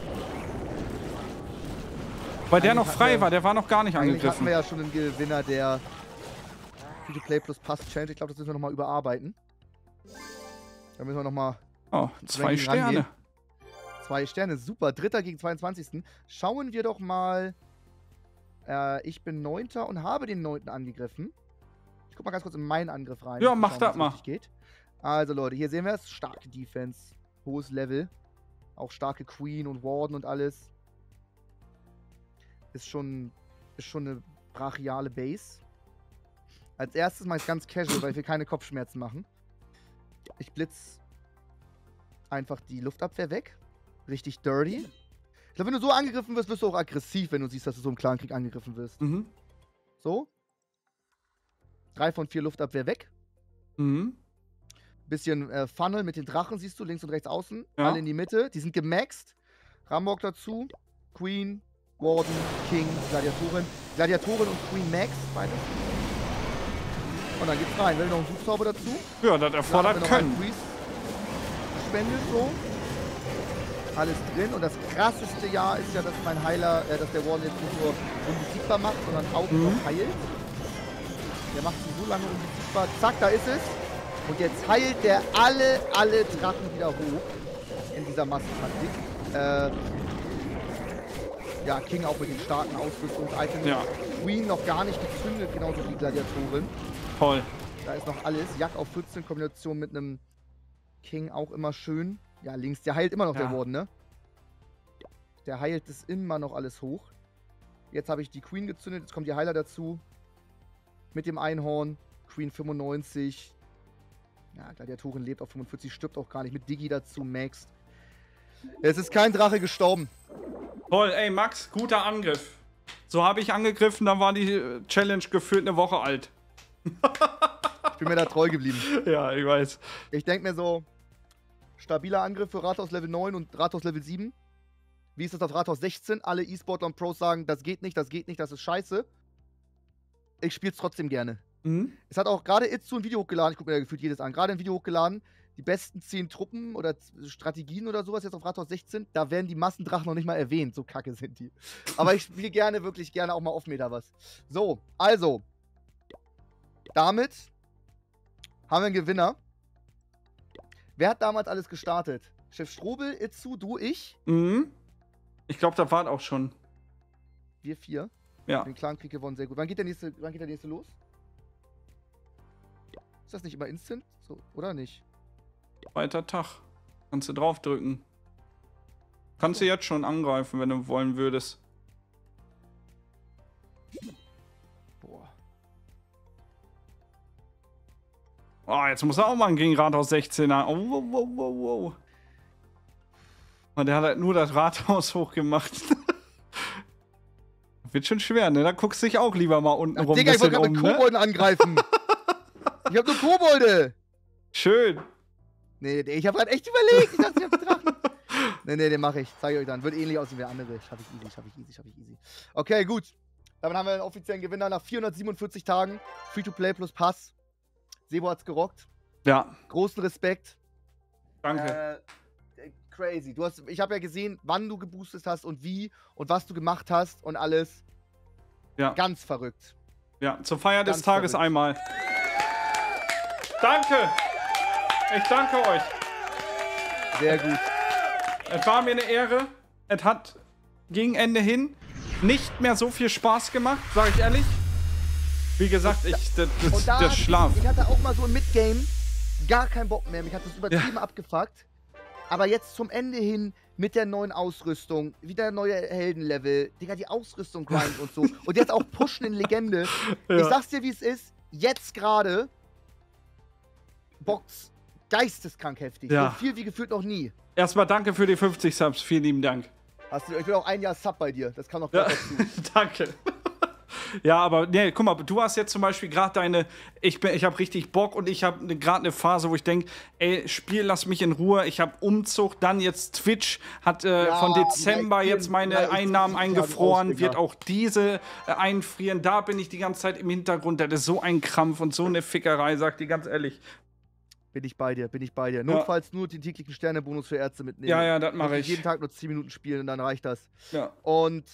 Weil der noch frei war, der war noch gar nicht Eigentlich hatten angegriffen. wir ja schon einen Gewinner der Free-to-Play plus Pass Challenge. Ich glaube, das müssen wir nochmal überarbeiten. Da müssen wir nochmal Oh, zwei Ranking Sterne. rangehen. Zwei Sterne, super. Dritter gegen zweiundzwanzigsten Schauen wir doch mal. Äh, ich bin Neunter und habe den Neunten angegriffen. Ich guck mal ganz kurz in meinen Angriff rein. Ja, um zu mach schauen, das wie es mal. richtig Geht. Also Leute, hier sehen wir es. Starke Defense. Hohes Level. Auch starke Queen und Warden und alles. Ist schon, ist schon eine brachiale Base. Als erstes mache ich ganz casual, weil wir keine Kopfschmerzen machen. Ich blitz einfach die Luftabwehr weg. Richtig dirty. Ich glaube, wenn du so angegriffen wirst, wirst du auch aggressiv, wenn du siehst, dass du so im Clankrieg angegriffen wirst. Mhm. So. Drei von vier Luftabwehr weg. Mhm. Bisschen äh, Funnel mit den Drachen, siehst du, links und rechts außen. Ja. Alle in die Mitte. Die sind gemaxt. Rambock dazu. Queen, Warden, King, Gladiatorin. Gladiatorin und Queen Max, beides. Und dann geht's rein. Will noch einen Suchzauber dazu. Ja, das erfordert Dann haben wir noch Können. einen Priest. Spende so. Alles drin. Und das krasseste Jahr ist ja, dass mein Heiler, äh, dass der Warden jetzt nicht nur unbesiegbar macht, sondern auch Mhm. noch heilt. Der macht sie so lange unbesiegbar. Zack, da ist es. Und jetzt heilt der alle, alle Drachen wieder hoch. In dieser Massentaktik. Äh, ja, King auch mit den starken Ausrüstungsitems. Ja. Queen noch gar nicht gezündet, genauso wie Gladiatorin. Toll. Da ist noch alles. Jack auf vierzehn, Kombination mit einem King auch immer schön. Ja, links, der heilt immer noch, Ja. der Warden, ne? Der heilt das immer noch alles hoch. Jetzt habe ich die Queen gezündet, jetzt kommt die Heiler dazu. Mit dem Einhorn. Queen fünfundneunzig. Ja, Gladiatorin lebt auf fünfundvierzig, stirbt auch gar nicht. Mit Digi dazu, Max. Es ist kein Drache gestorben. Toll, ey Max, guter Angriff. So habe ich angegriffen, dann war die äh, Challenge gefühlt eine Woche alt. Ich bin mir da treu geblieben. Ja, ich weiß. Ich denke mir so, stabiler Angriff für Rathaus Level neun und Rathaus Level sieben. Wie ist das auf Rathaus sechzehn? Alle E-Sportler und Pros sagen, das geht nicht, das geht nicht, das ist scheiße. Ich spiele es trotzdem gerne. Mhm. Es hat auch gerade Itzu ein Video hochgeladen, ich gucke mir ja gefühlt jedes an, gerade ein Video hochgeladen, die besten zehn Truppen oder Z- Strategien oder sowas jetzt auf Rathaus sechzehn, da werden die Massendrachen noch nicht mal erwähnt, so kacke sind die. Aber ich spiele gerne, wirklich gerne auch mal Off-Meter was. So, also, damit haben wir einen Gewinner. Wer hat damals alles gestartet? Chef Strobel, Itzu, du, ich, Mhm. Ich glaube, da war auch schon. wir vier. Ja. Den Clankrieg gewonnen, sehr gut. Wann geht der nächste, wann geht der nächste los? Ist das nicht immer instant? So, oder nicht? Weiter Tag. Kannst du draufdrücken. Kannst du jetzt schon angreifen, wenn du wollen würdest. Boah. Oh, jetzt muss er auch mal gegen Rathaus sechzehner. Oh, wow, wow, wow, wow. Und der hat halt nur das Rathaus hochgemacht. Wird schon schwer, ne? Da guckst du dich auch lieber mal unten Ach, rum ein Digga, ich wollte bisschen gerade um, mit ne? Kobolden angreifen. Ich hab nur Kobolde. Schön. Nee, nee, ich hab grad echt überlegt. Ich dachte, ich hab Drachen. Nee, nee, den mache ich. Zeige ich euch dann. Wird ähnlich aussehen wie andere. Schaff ich easy, schaff ich easy, schaff ich easy. Okay, gut. Damit haben wir einen offiziellen Gewinner nach vierhundertsiebenundvierzig Tagen. Free-to-Play plus Pass. Sebo hat's gerockt. Ja, Großen Respekt. danke. Äh, crazy. Du hast, ich habe ja gesehen, wann du geboostet hast und wie und was du gemacht hast und alles. Ja. Ganz verrückt. Ja, zur Feier des Ganz Tages verrückt. einmal. Danke! Ich danke euch. Sehr gut. Es war mir eine Ehre. Es hat gegen Ende hin nicht mehr so viel Spaß gemacht, sage ich ehrlich. Wie gesagt, ich, das, das, Und da der hatte ich- Schlaf. Ich hatte auch mal so im Midgame gar keinen Bock mehr. Mich hat das übertrieben abgefuckt. Aber jetzt zum Ende hin mit der neuen Ausrüstung, wieder neue Heldenlevel, Digga, die Ausrüstung grinden und so. Und jetzt auch pushen in Legende. Ja. Ich sag's dir, wie es ist. Jetzt gerade Box geisteskrank heftig. Ja. So viel wie gefühlt noch nie. Erstmal danke für die fünfzig Subs. Vielen lieben Dank. Hast du, ich bin auch ein Jahr Sub bei dir. Das kann noch Ja. gleich dazu. Danke. Ja, aber nee, guck mal, du hast jetzt zum Beispiel gerade deine, ich bin, ich habe richtig Bock und ich habe gerade eine Phase, wo ich denke, ey, Spiel, lass mich in Ruhe. Ich habe Umzug, dann jetzt Twitch hat äh, Ja, von Dezember die jetzt meine ja, ich- Einnahmen ich- ich- eingefroren, ich- wird auch diese äh, einfrieren. Da bin ich die ganze Zeit im Hintergrund. Das ist so ein Krampf und so eine Fickerei, sag dir ganz ehrlich. Bin ich bei dir, bin ich bei dir. Notfalls nur den täglichen Sternebonus für Ärzte mitnehmen. Ja, ja, das mache Und ich. Jeden Tag nur zehn Minuten spielen und dann reicht das. Ja. Und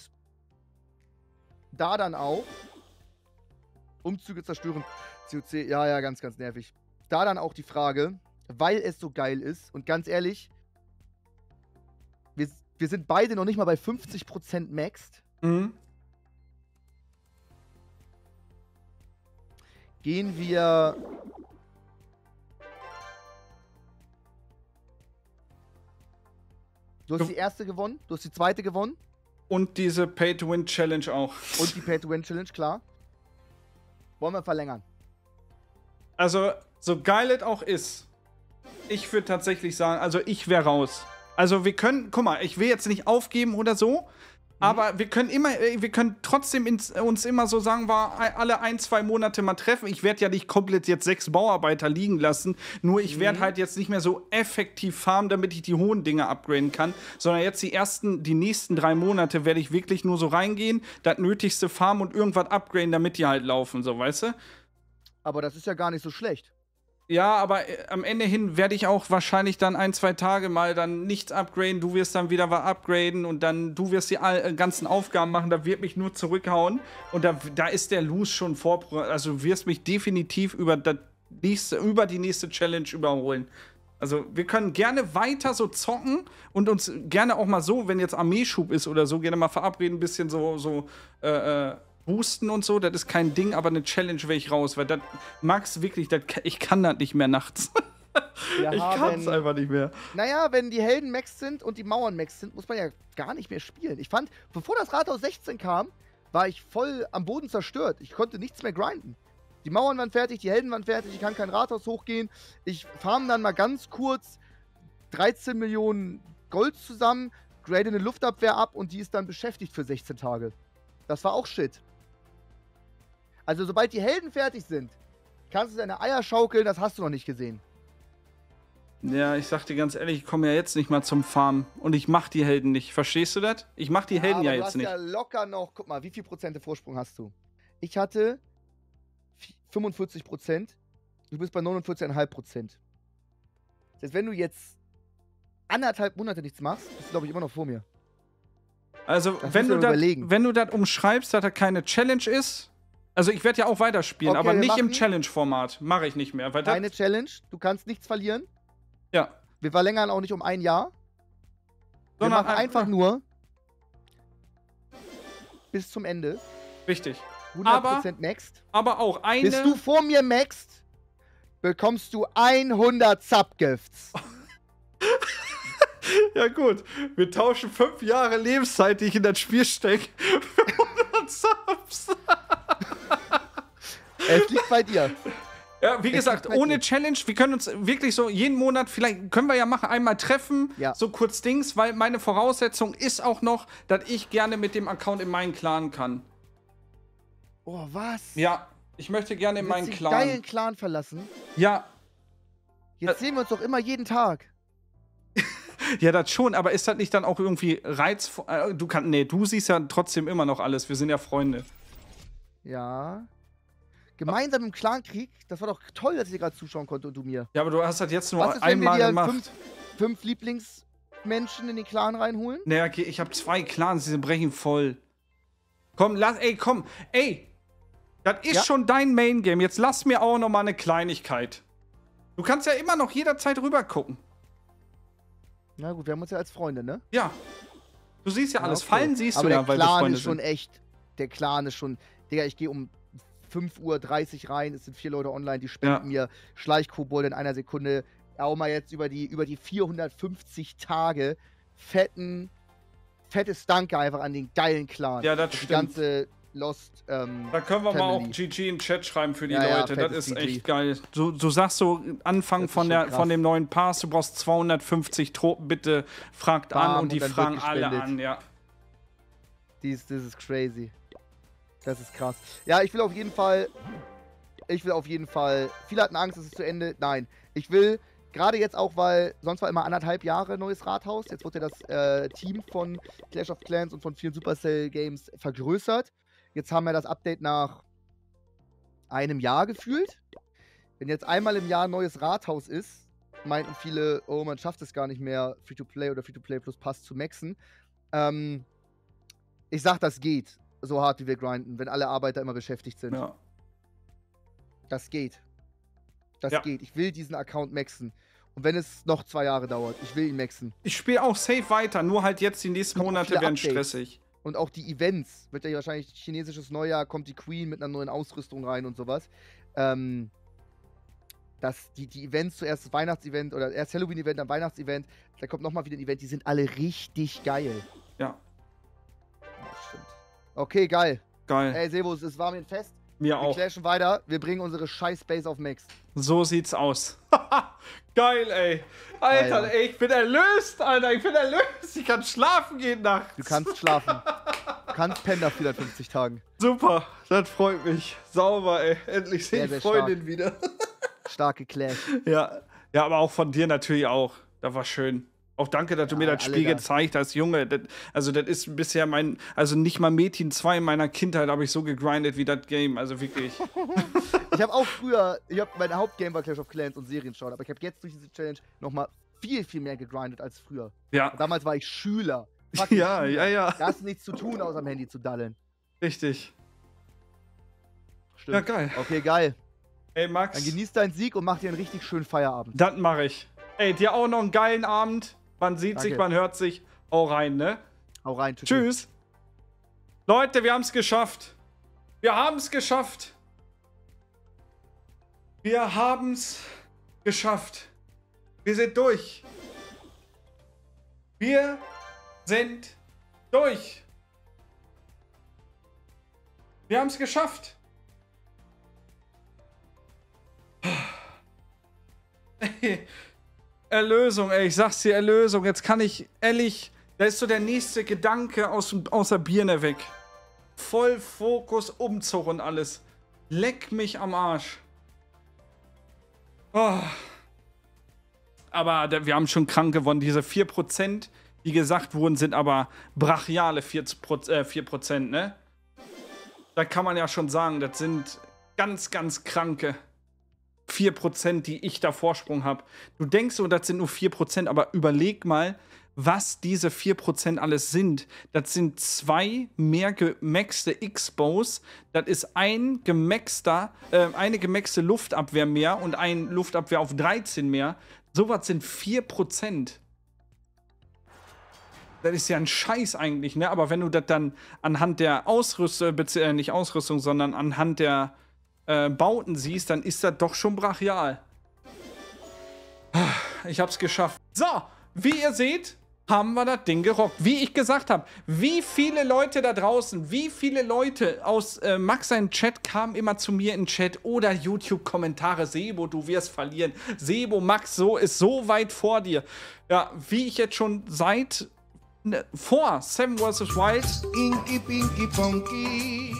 da dann auch Umzüge zerstören, C O C, ja, ja, ganz, ganz nervig. Da dann auch die Frage, weil es so geil ist und ganz ehrlich, wir, wir sind beide noch nicht mal bei fünfzig Prozent maxed. Mhm. Gehen wir Du hast Du- die erste gewonnen, du hast die zweite gewonnen Und diese Pay-to-Win-Challenge auch. und die Pay-to-Win-Challenge, klar. Wollen wir verlängern? Also, so geil es auch ist, ich würde tatsächlich sagen, also ich wäre raus. Also wir können, guck mal, ich will jetzt nicht aufgeben oder so, aber wir können immer, äh, wir können trotzdem ins, uns immer so sagen, wir alle ein, zwei Monate mal treffen. Ich werde ja nicht komplett jetzt sechs Bauarbeiter liegen lassen, nur ich werde halt jetzt nicht mehr so effektiv farmen, damit ich die hohen Dinge upgraden kann, sondern jetzt die ersten, die nächsten drei Monate werde ich wirklich nur so reingehen, das Nötigste farmen und irgendwas upgraden, damit die halt laufen, so, weißt du? Aber das ist ja gar nicht so schlecht. Ja, aber äh, am Ende hin werde ich auch wahrscheinlich dann ein, zwei Tage mal dann nichts upgraden. Du wirst dann wieder was upgraden und dann du wirst die all, äh, ganzen Aufgaben machen. Da wird mich nur zurückhauen. Und da, da ist der Loose schon vor. Also du wirst mich definitiv über, das nächste, über die nächste Challenge überholen. Also wir können gerne weiter so zocken und uns gerne auch mal so, wenn jetzt Armeeschub ist oder so, gerne mal verabreden, ein bisschen so, so äh, äh, boosten und so, das ist kein Ding, aber eine Challenge wäre ich raus, weil das, Max, wirklich, das, ich kann das nicht mehr nachts. Wir ich haben- kann es einfach nicht mehr. Naja, wenn die Helden max sind und die Mauern max sind, muss man ja gar nicht mehr spielen. Ich fand, bevor das Rathaus sechzehn kam, war ich voll am Boden zerstört. Ich konnte nichts mehr grinden. Die Mauern waren fertig, die Helden waren fertig, ich kann kein Rathaus hochgehen. Ich farm dann mal ganz kurz dreizehn Millionen Gold zusammen, grade eine Luftabwehr ab und die ist dann beschäftigt für sechzehn Tage. Das war auch Shit. Also sobald die Helden fertig sind, kannst du deine Eier schaukeln, das hast du noch nicht gesehen. Ja, ich sag dir ganz ehrlich, ich komme ja jetzt nicht mal zum Farmen und ich mach die Helden nicht. Verstehst du das? Ich mach die Helden aber ja du jetzt hast nicht. ja locker noch, guck mal, wie viel Prozent Vorsprung hast du? Ich hatte fünfundvierzig Prozent, du bist bei neunundvierzig Komma fünf Prozent. Das heißt, wenn du jetzt anderthalb Monate nichts machst, bist du, glaube ich, immer noch vor mir. Also, Das wenn musst du du, dir das, überlegen. wenn du das umschreibst, dass das keine Challenge ist, also ich werde ja auch weiterspielen, Okay, aber wir nicht im machen- Challenge-Format. Mache ich nicht mehr. Weil das, Keine Challenge, du kannst nichts verlieren. ja, Wir verlängern auch nicht um ein Jahr. Wir Sondern machen ein- einfach nur bis zum Ende. richtig. hundert Prozent maxed. Aber auch eine. Bist du vor mir maxed, bekommst du hundert Subgifts. Ja, gut. Wir tauschen fünf Jahre Lebenszeit, die ich in das Spiel stecke, für hundert Subs. Es liegt bei dir. Ja, wie gesagt, liegt bei ohne dir. Challenge, wir können uns wirklich so jeden Monat, vielleicht können wir ja machen, einmal treffen, Ja. so kurz Dings, weil meine Voraussetzung ist auch noch, dass ich gerne mit dem Account in meinen Clan kann. Oh, was? Ja, ich möchte gerne in Du willst meinen den Clan. geilen Clan verlassen? Ja, Jetzt sehen wir uns doch immer jeden Tag. ja, das schon, aber ist das nicht dann auch irgendwie reizvoll? Äh, Du kannst, nee, du siehst ja trotzdem immer noch alles, wir sind ja Freunde. Ja. Gemeinsam im Clankrieg, das war doch toll, dass ich dir gerade zuschauen konnte und du mir. Ja, aber du hast das jetzt nur Was ist, wenn wir einmal dir gemacht. fünf, fünf Lieblingsmenschen in den Clan reinholen? Naja, okay, ich habe zwei Clans, die brechen voll. Komm, lass, ey, komm, ey. Das ist Ja. schon dein Main-Game. Jetzt lass mir auch noch mal eine Kleinigkeit. Du kannst ja immer noch jederzeit rüber gucken. Na gut, wir haben uns ja als Freunde, ne? Ja. Du siehst ja Ja, alles. okay. Fallen siehst Aber du der ja, weil wir Clan Freunde ist schon sind. echt. Der Clan ist schon. Digga, ich gehe um fünf Uhr dreißig rein. Es sind vier Leute online, die spenden Ja. mir Schleichkobold in einer Sekunde. Auch mal jetzt über die, über die vierhundertfünfzig Tage fetten, fettes Danke einfach an den geilen Clan. Ja, das Die stimmt. ganze Lost. Ähm, Da können wir mal auch Family. G G in den Chat schreiben für die Ja, ja, Leute. Das fettes ist G G. echt geil. Du, du sagst so, Anfang Das ist von, schon der, krass. von dem neuen Pass, du brauchst zweihundertfünfzig Tropen, bitte fragt Bam, an und die und dann fragen wird alle gespendet. an, ja. Dies, das ist crazy. Das ist krass. Ja, ich will auf jeden Fall. Ich will auf jeden Fall. Viele hatten Angst, es ist zu Ende. Nein. Ich will, gerade jetzt auch, weil sonst war immer anderthalb Jahre neues Rathaus. Jetzt wurde ja das äh, Team von Clash of Clans und von vielen Supercell Games vergrößert. Jetzt haben wir das Update nach einem Jahr gefühlt. Wenn jetzt einmal im Jahr ein neues Rathaus ist, meinten viele, oh, man schafft es gar nicht mehr, Free-to-Play oder Free-to-Play plus Pass zu maxen. Ähm, ich sag, das geht, so hart wie wir grinden, wenn alle Arbeiter immer beschäftigt sind. ja. Das geht. Das Ja. geht. Ich will diesen Account maxen. Und wenn es noch zwei Jahre dauert, ich will ihn maxen. Ich spiele auch safe weiter, nur halt jetzt die nächsten Kommen auch Monate viele werden Updates. stressig. Und auch die Events, wird ja wahrscheinlich chinesisches Neujahr, kommt die Queen mit einer neuen Ausrüstung rein und sowas. Ähm, dass die, die Events, zuerst das Weihnachtsevent oder erst Halloween-Event, dann Weihnachtsevent, da kommt nochmal wieder ein Event, die sind alle richtig geil. Ja, Das stimmt. Okay, geil. geil. Ey, Sebus, es war mir ein Fest. Mir Wir auch. clashen weiter. Wir bringen unsere scheiß Base auf Max. So sieht's aus. Geil, ey. Alter, Ja, ja. ey, ich bin erlöst, Alter. Ich bin erlöst. Ich kann schlafen gehen nachts. Du kannst schlafen. Du kannst pennen nach vierhundertfünfzig Tagen. Super, das freut mich. Sauber, ey. Endlich sehe Sehr, ich sehr Freundin wieder. Starke Clash. Ja. Ja, aber auch von dir natürlich auch. Das war schön. Auch danke, dass du Ja, mir das alle Spiel da. gezeigt hast, Junge. Das, also, das ist bisher mein. Also, nicht mal Metin zwei in meiner Kindheit habe ich so gegrindet wie das Game. Also, wirklich. Ich habe auch früher, ich habe mein Hauptgame war Clash of Clans und Serien schauen, aber ich habe jetzt durch diese Challenge nochmal viel, viel mehr gegrindet als früher. Ja. Damals war ich Schüler. Fucking Ja, Schüler. ja, ja. Da hast du nichts zu tun, außer am Handy zu daddeln. Richtig. Stimmt. Ja, geil. Okay, geil. Ey, Max. Dann genieß deinen Sieg und mach dir einen richtig schönen Feierabend. Das mache ich. Ey, dir auch noch einen geilen Abend. Man sieht Danke. sich, man hört sich. Hau rein, ne? Hau rein. Tschüss. Tschüss. Leute, wir haben es geschafft. Wir haben es geschafft. Wir haben es geschafft. Wir sind durch. Wir sind durch. Wir haben es geschafft. Erlösung, ey, ich sag's dir, Erlösung. Jetzt kann ich, ehrlich, da ist so der nächste Gedanke aus, dem- aus der Birne weg. Voll Fokus, Umzug und alles. Leck mich am Arsch. Oh. Aber da, wir haben schon krank gewonnen. Diese vier Prozent, die gesagt wurden, sind aber brachiale vier Prozent, ne? Da kann man ja schon sagen, das sind ganz, ganz kranke vier Prozent, die ich da Vorsprung habe. Du denkst so, das sind nur vier Prozent, aber überleg mal, was diese vier Prozent alles sind. Das sind zwei mehr gemaxte X-Bows, das ist ein gemaxter, äh, eine gemaxte Luftabwehr mehr und ein Luftabwehr auf dreizehn mehr. Sowas sind vier Prozent. Das ist ja ein Scheiß eigentlich, ne? Aber wenn du das dann anhand der Ausrüstung, äh, nicht Ausrüstung, sondern anhand der äh, Bauten siehst, dann ist das doch schon brachial. Ich hab's geschafft. So, wie ihr seht, haben wir das Ding gerockt. Wie ich gesagt habe, wie viele Leute da draußen, wie viele Leute aus äh, Max sein Chat kamen immer zu mir in den Chat oder YouTube-Kommentare. Sebo, du wirst verlieren. Sebo, Max, so ist so weit vor dir. Ja, wie ich jetzt schon seit ne, vor Seven versus. Wild Inky Pinky Ponky.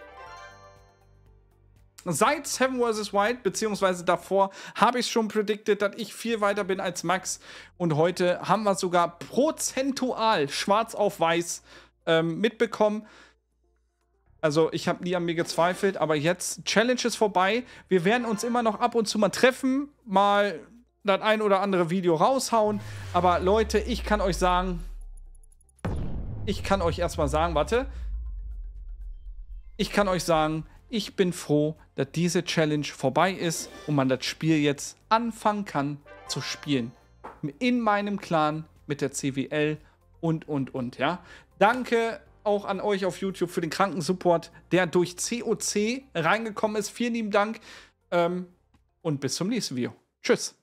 Seit Seven versus. Wild, beziehungsweise davor, habe ich schon predicted, dass ich viel weiter bin als Max. Und heute haben wir sogar prozentual schwarz auf weiß ähm, mitbekommen. Also ich habe nie an mir gezweifelt, aber jetzt, Challenge ist vorbei. Wir werden uns immer noch ab und zu mal treffen, mal das ein oder andere Video raushauen. Aber Leute, ich kann euch sagen, ich kann euch erstmal sagen, warte. ich kann euch sagen, ich bin froh, dass diese Challenge vorbei ist und man das Spiel jetzt anfangen kann zu spielen. In meinem Clan mit der C W L und, und, und, ja. Danke auch an euch auf YouTube für den Krankensupport, der durch C O C reingekommen ist. Vielen lieben Dank ähm, und bis zum nächsten Video. Tschüss.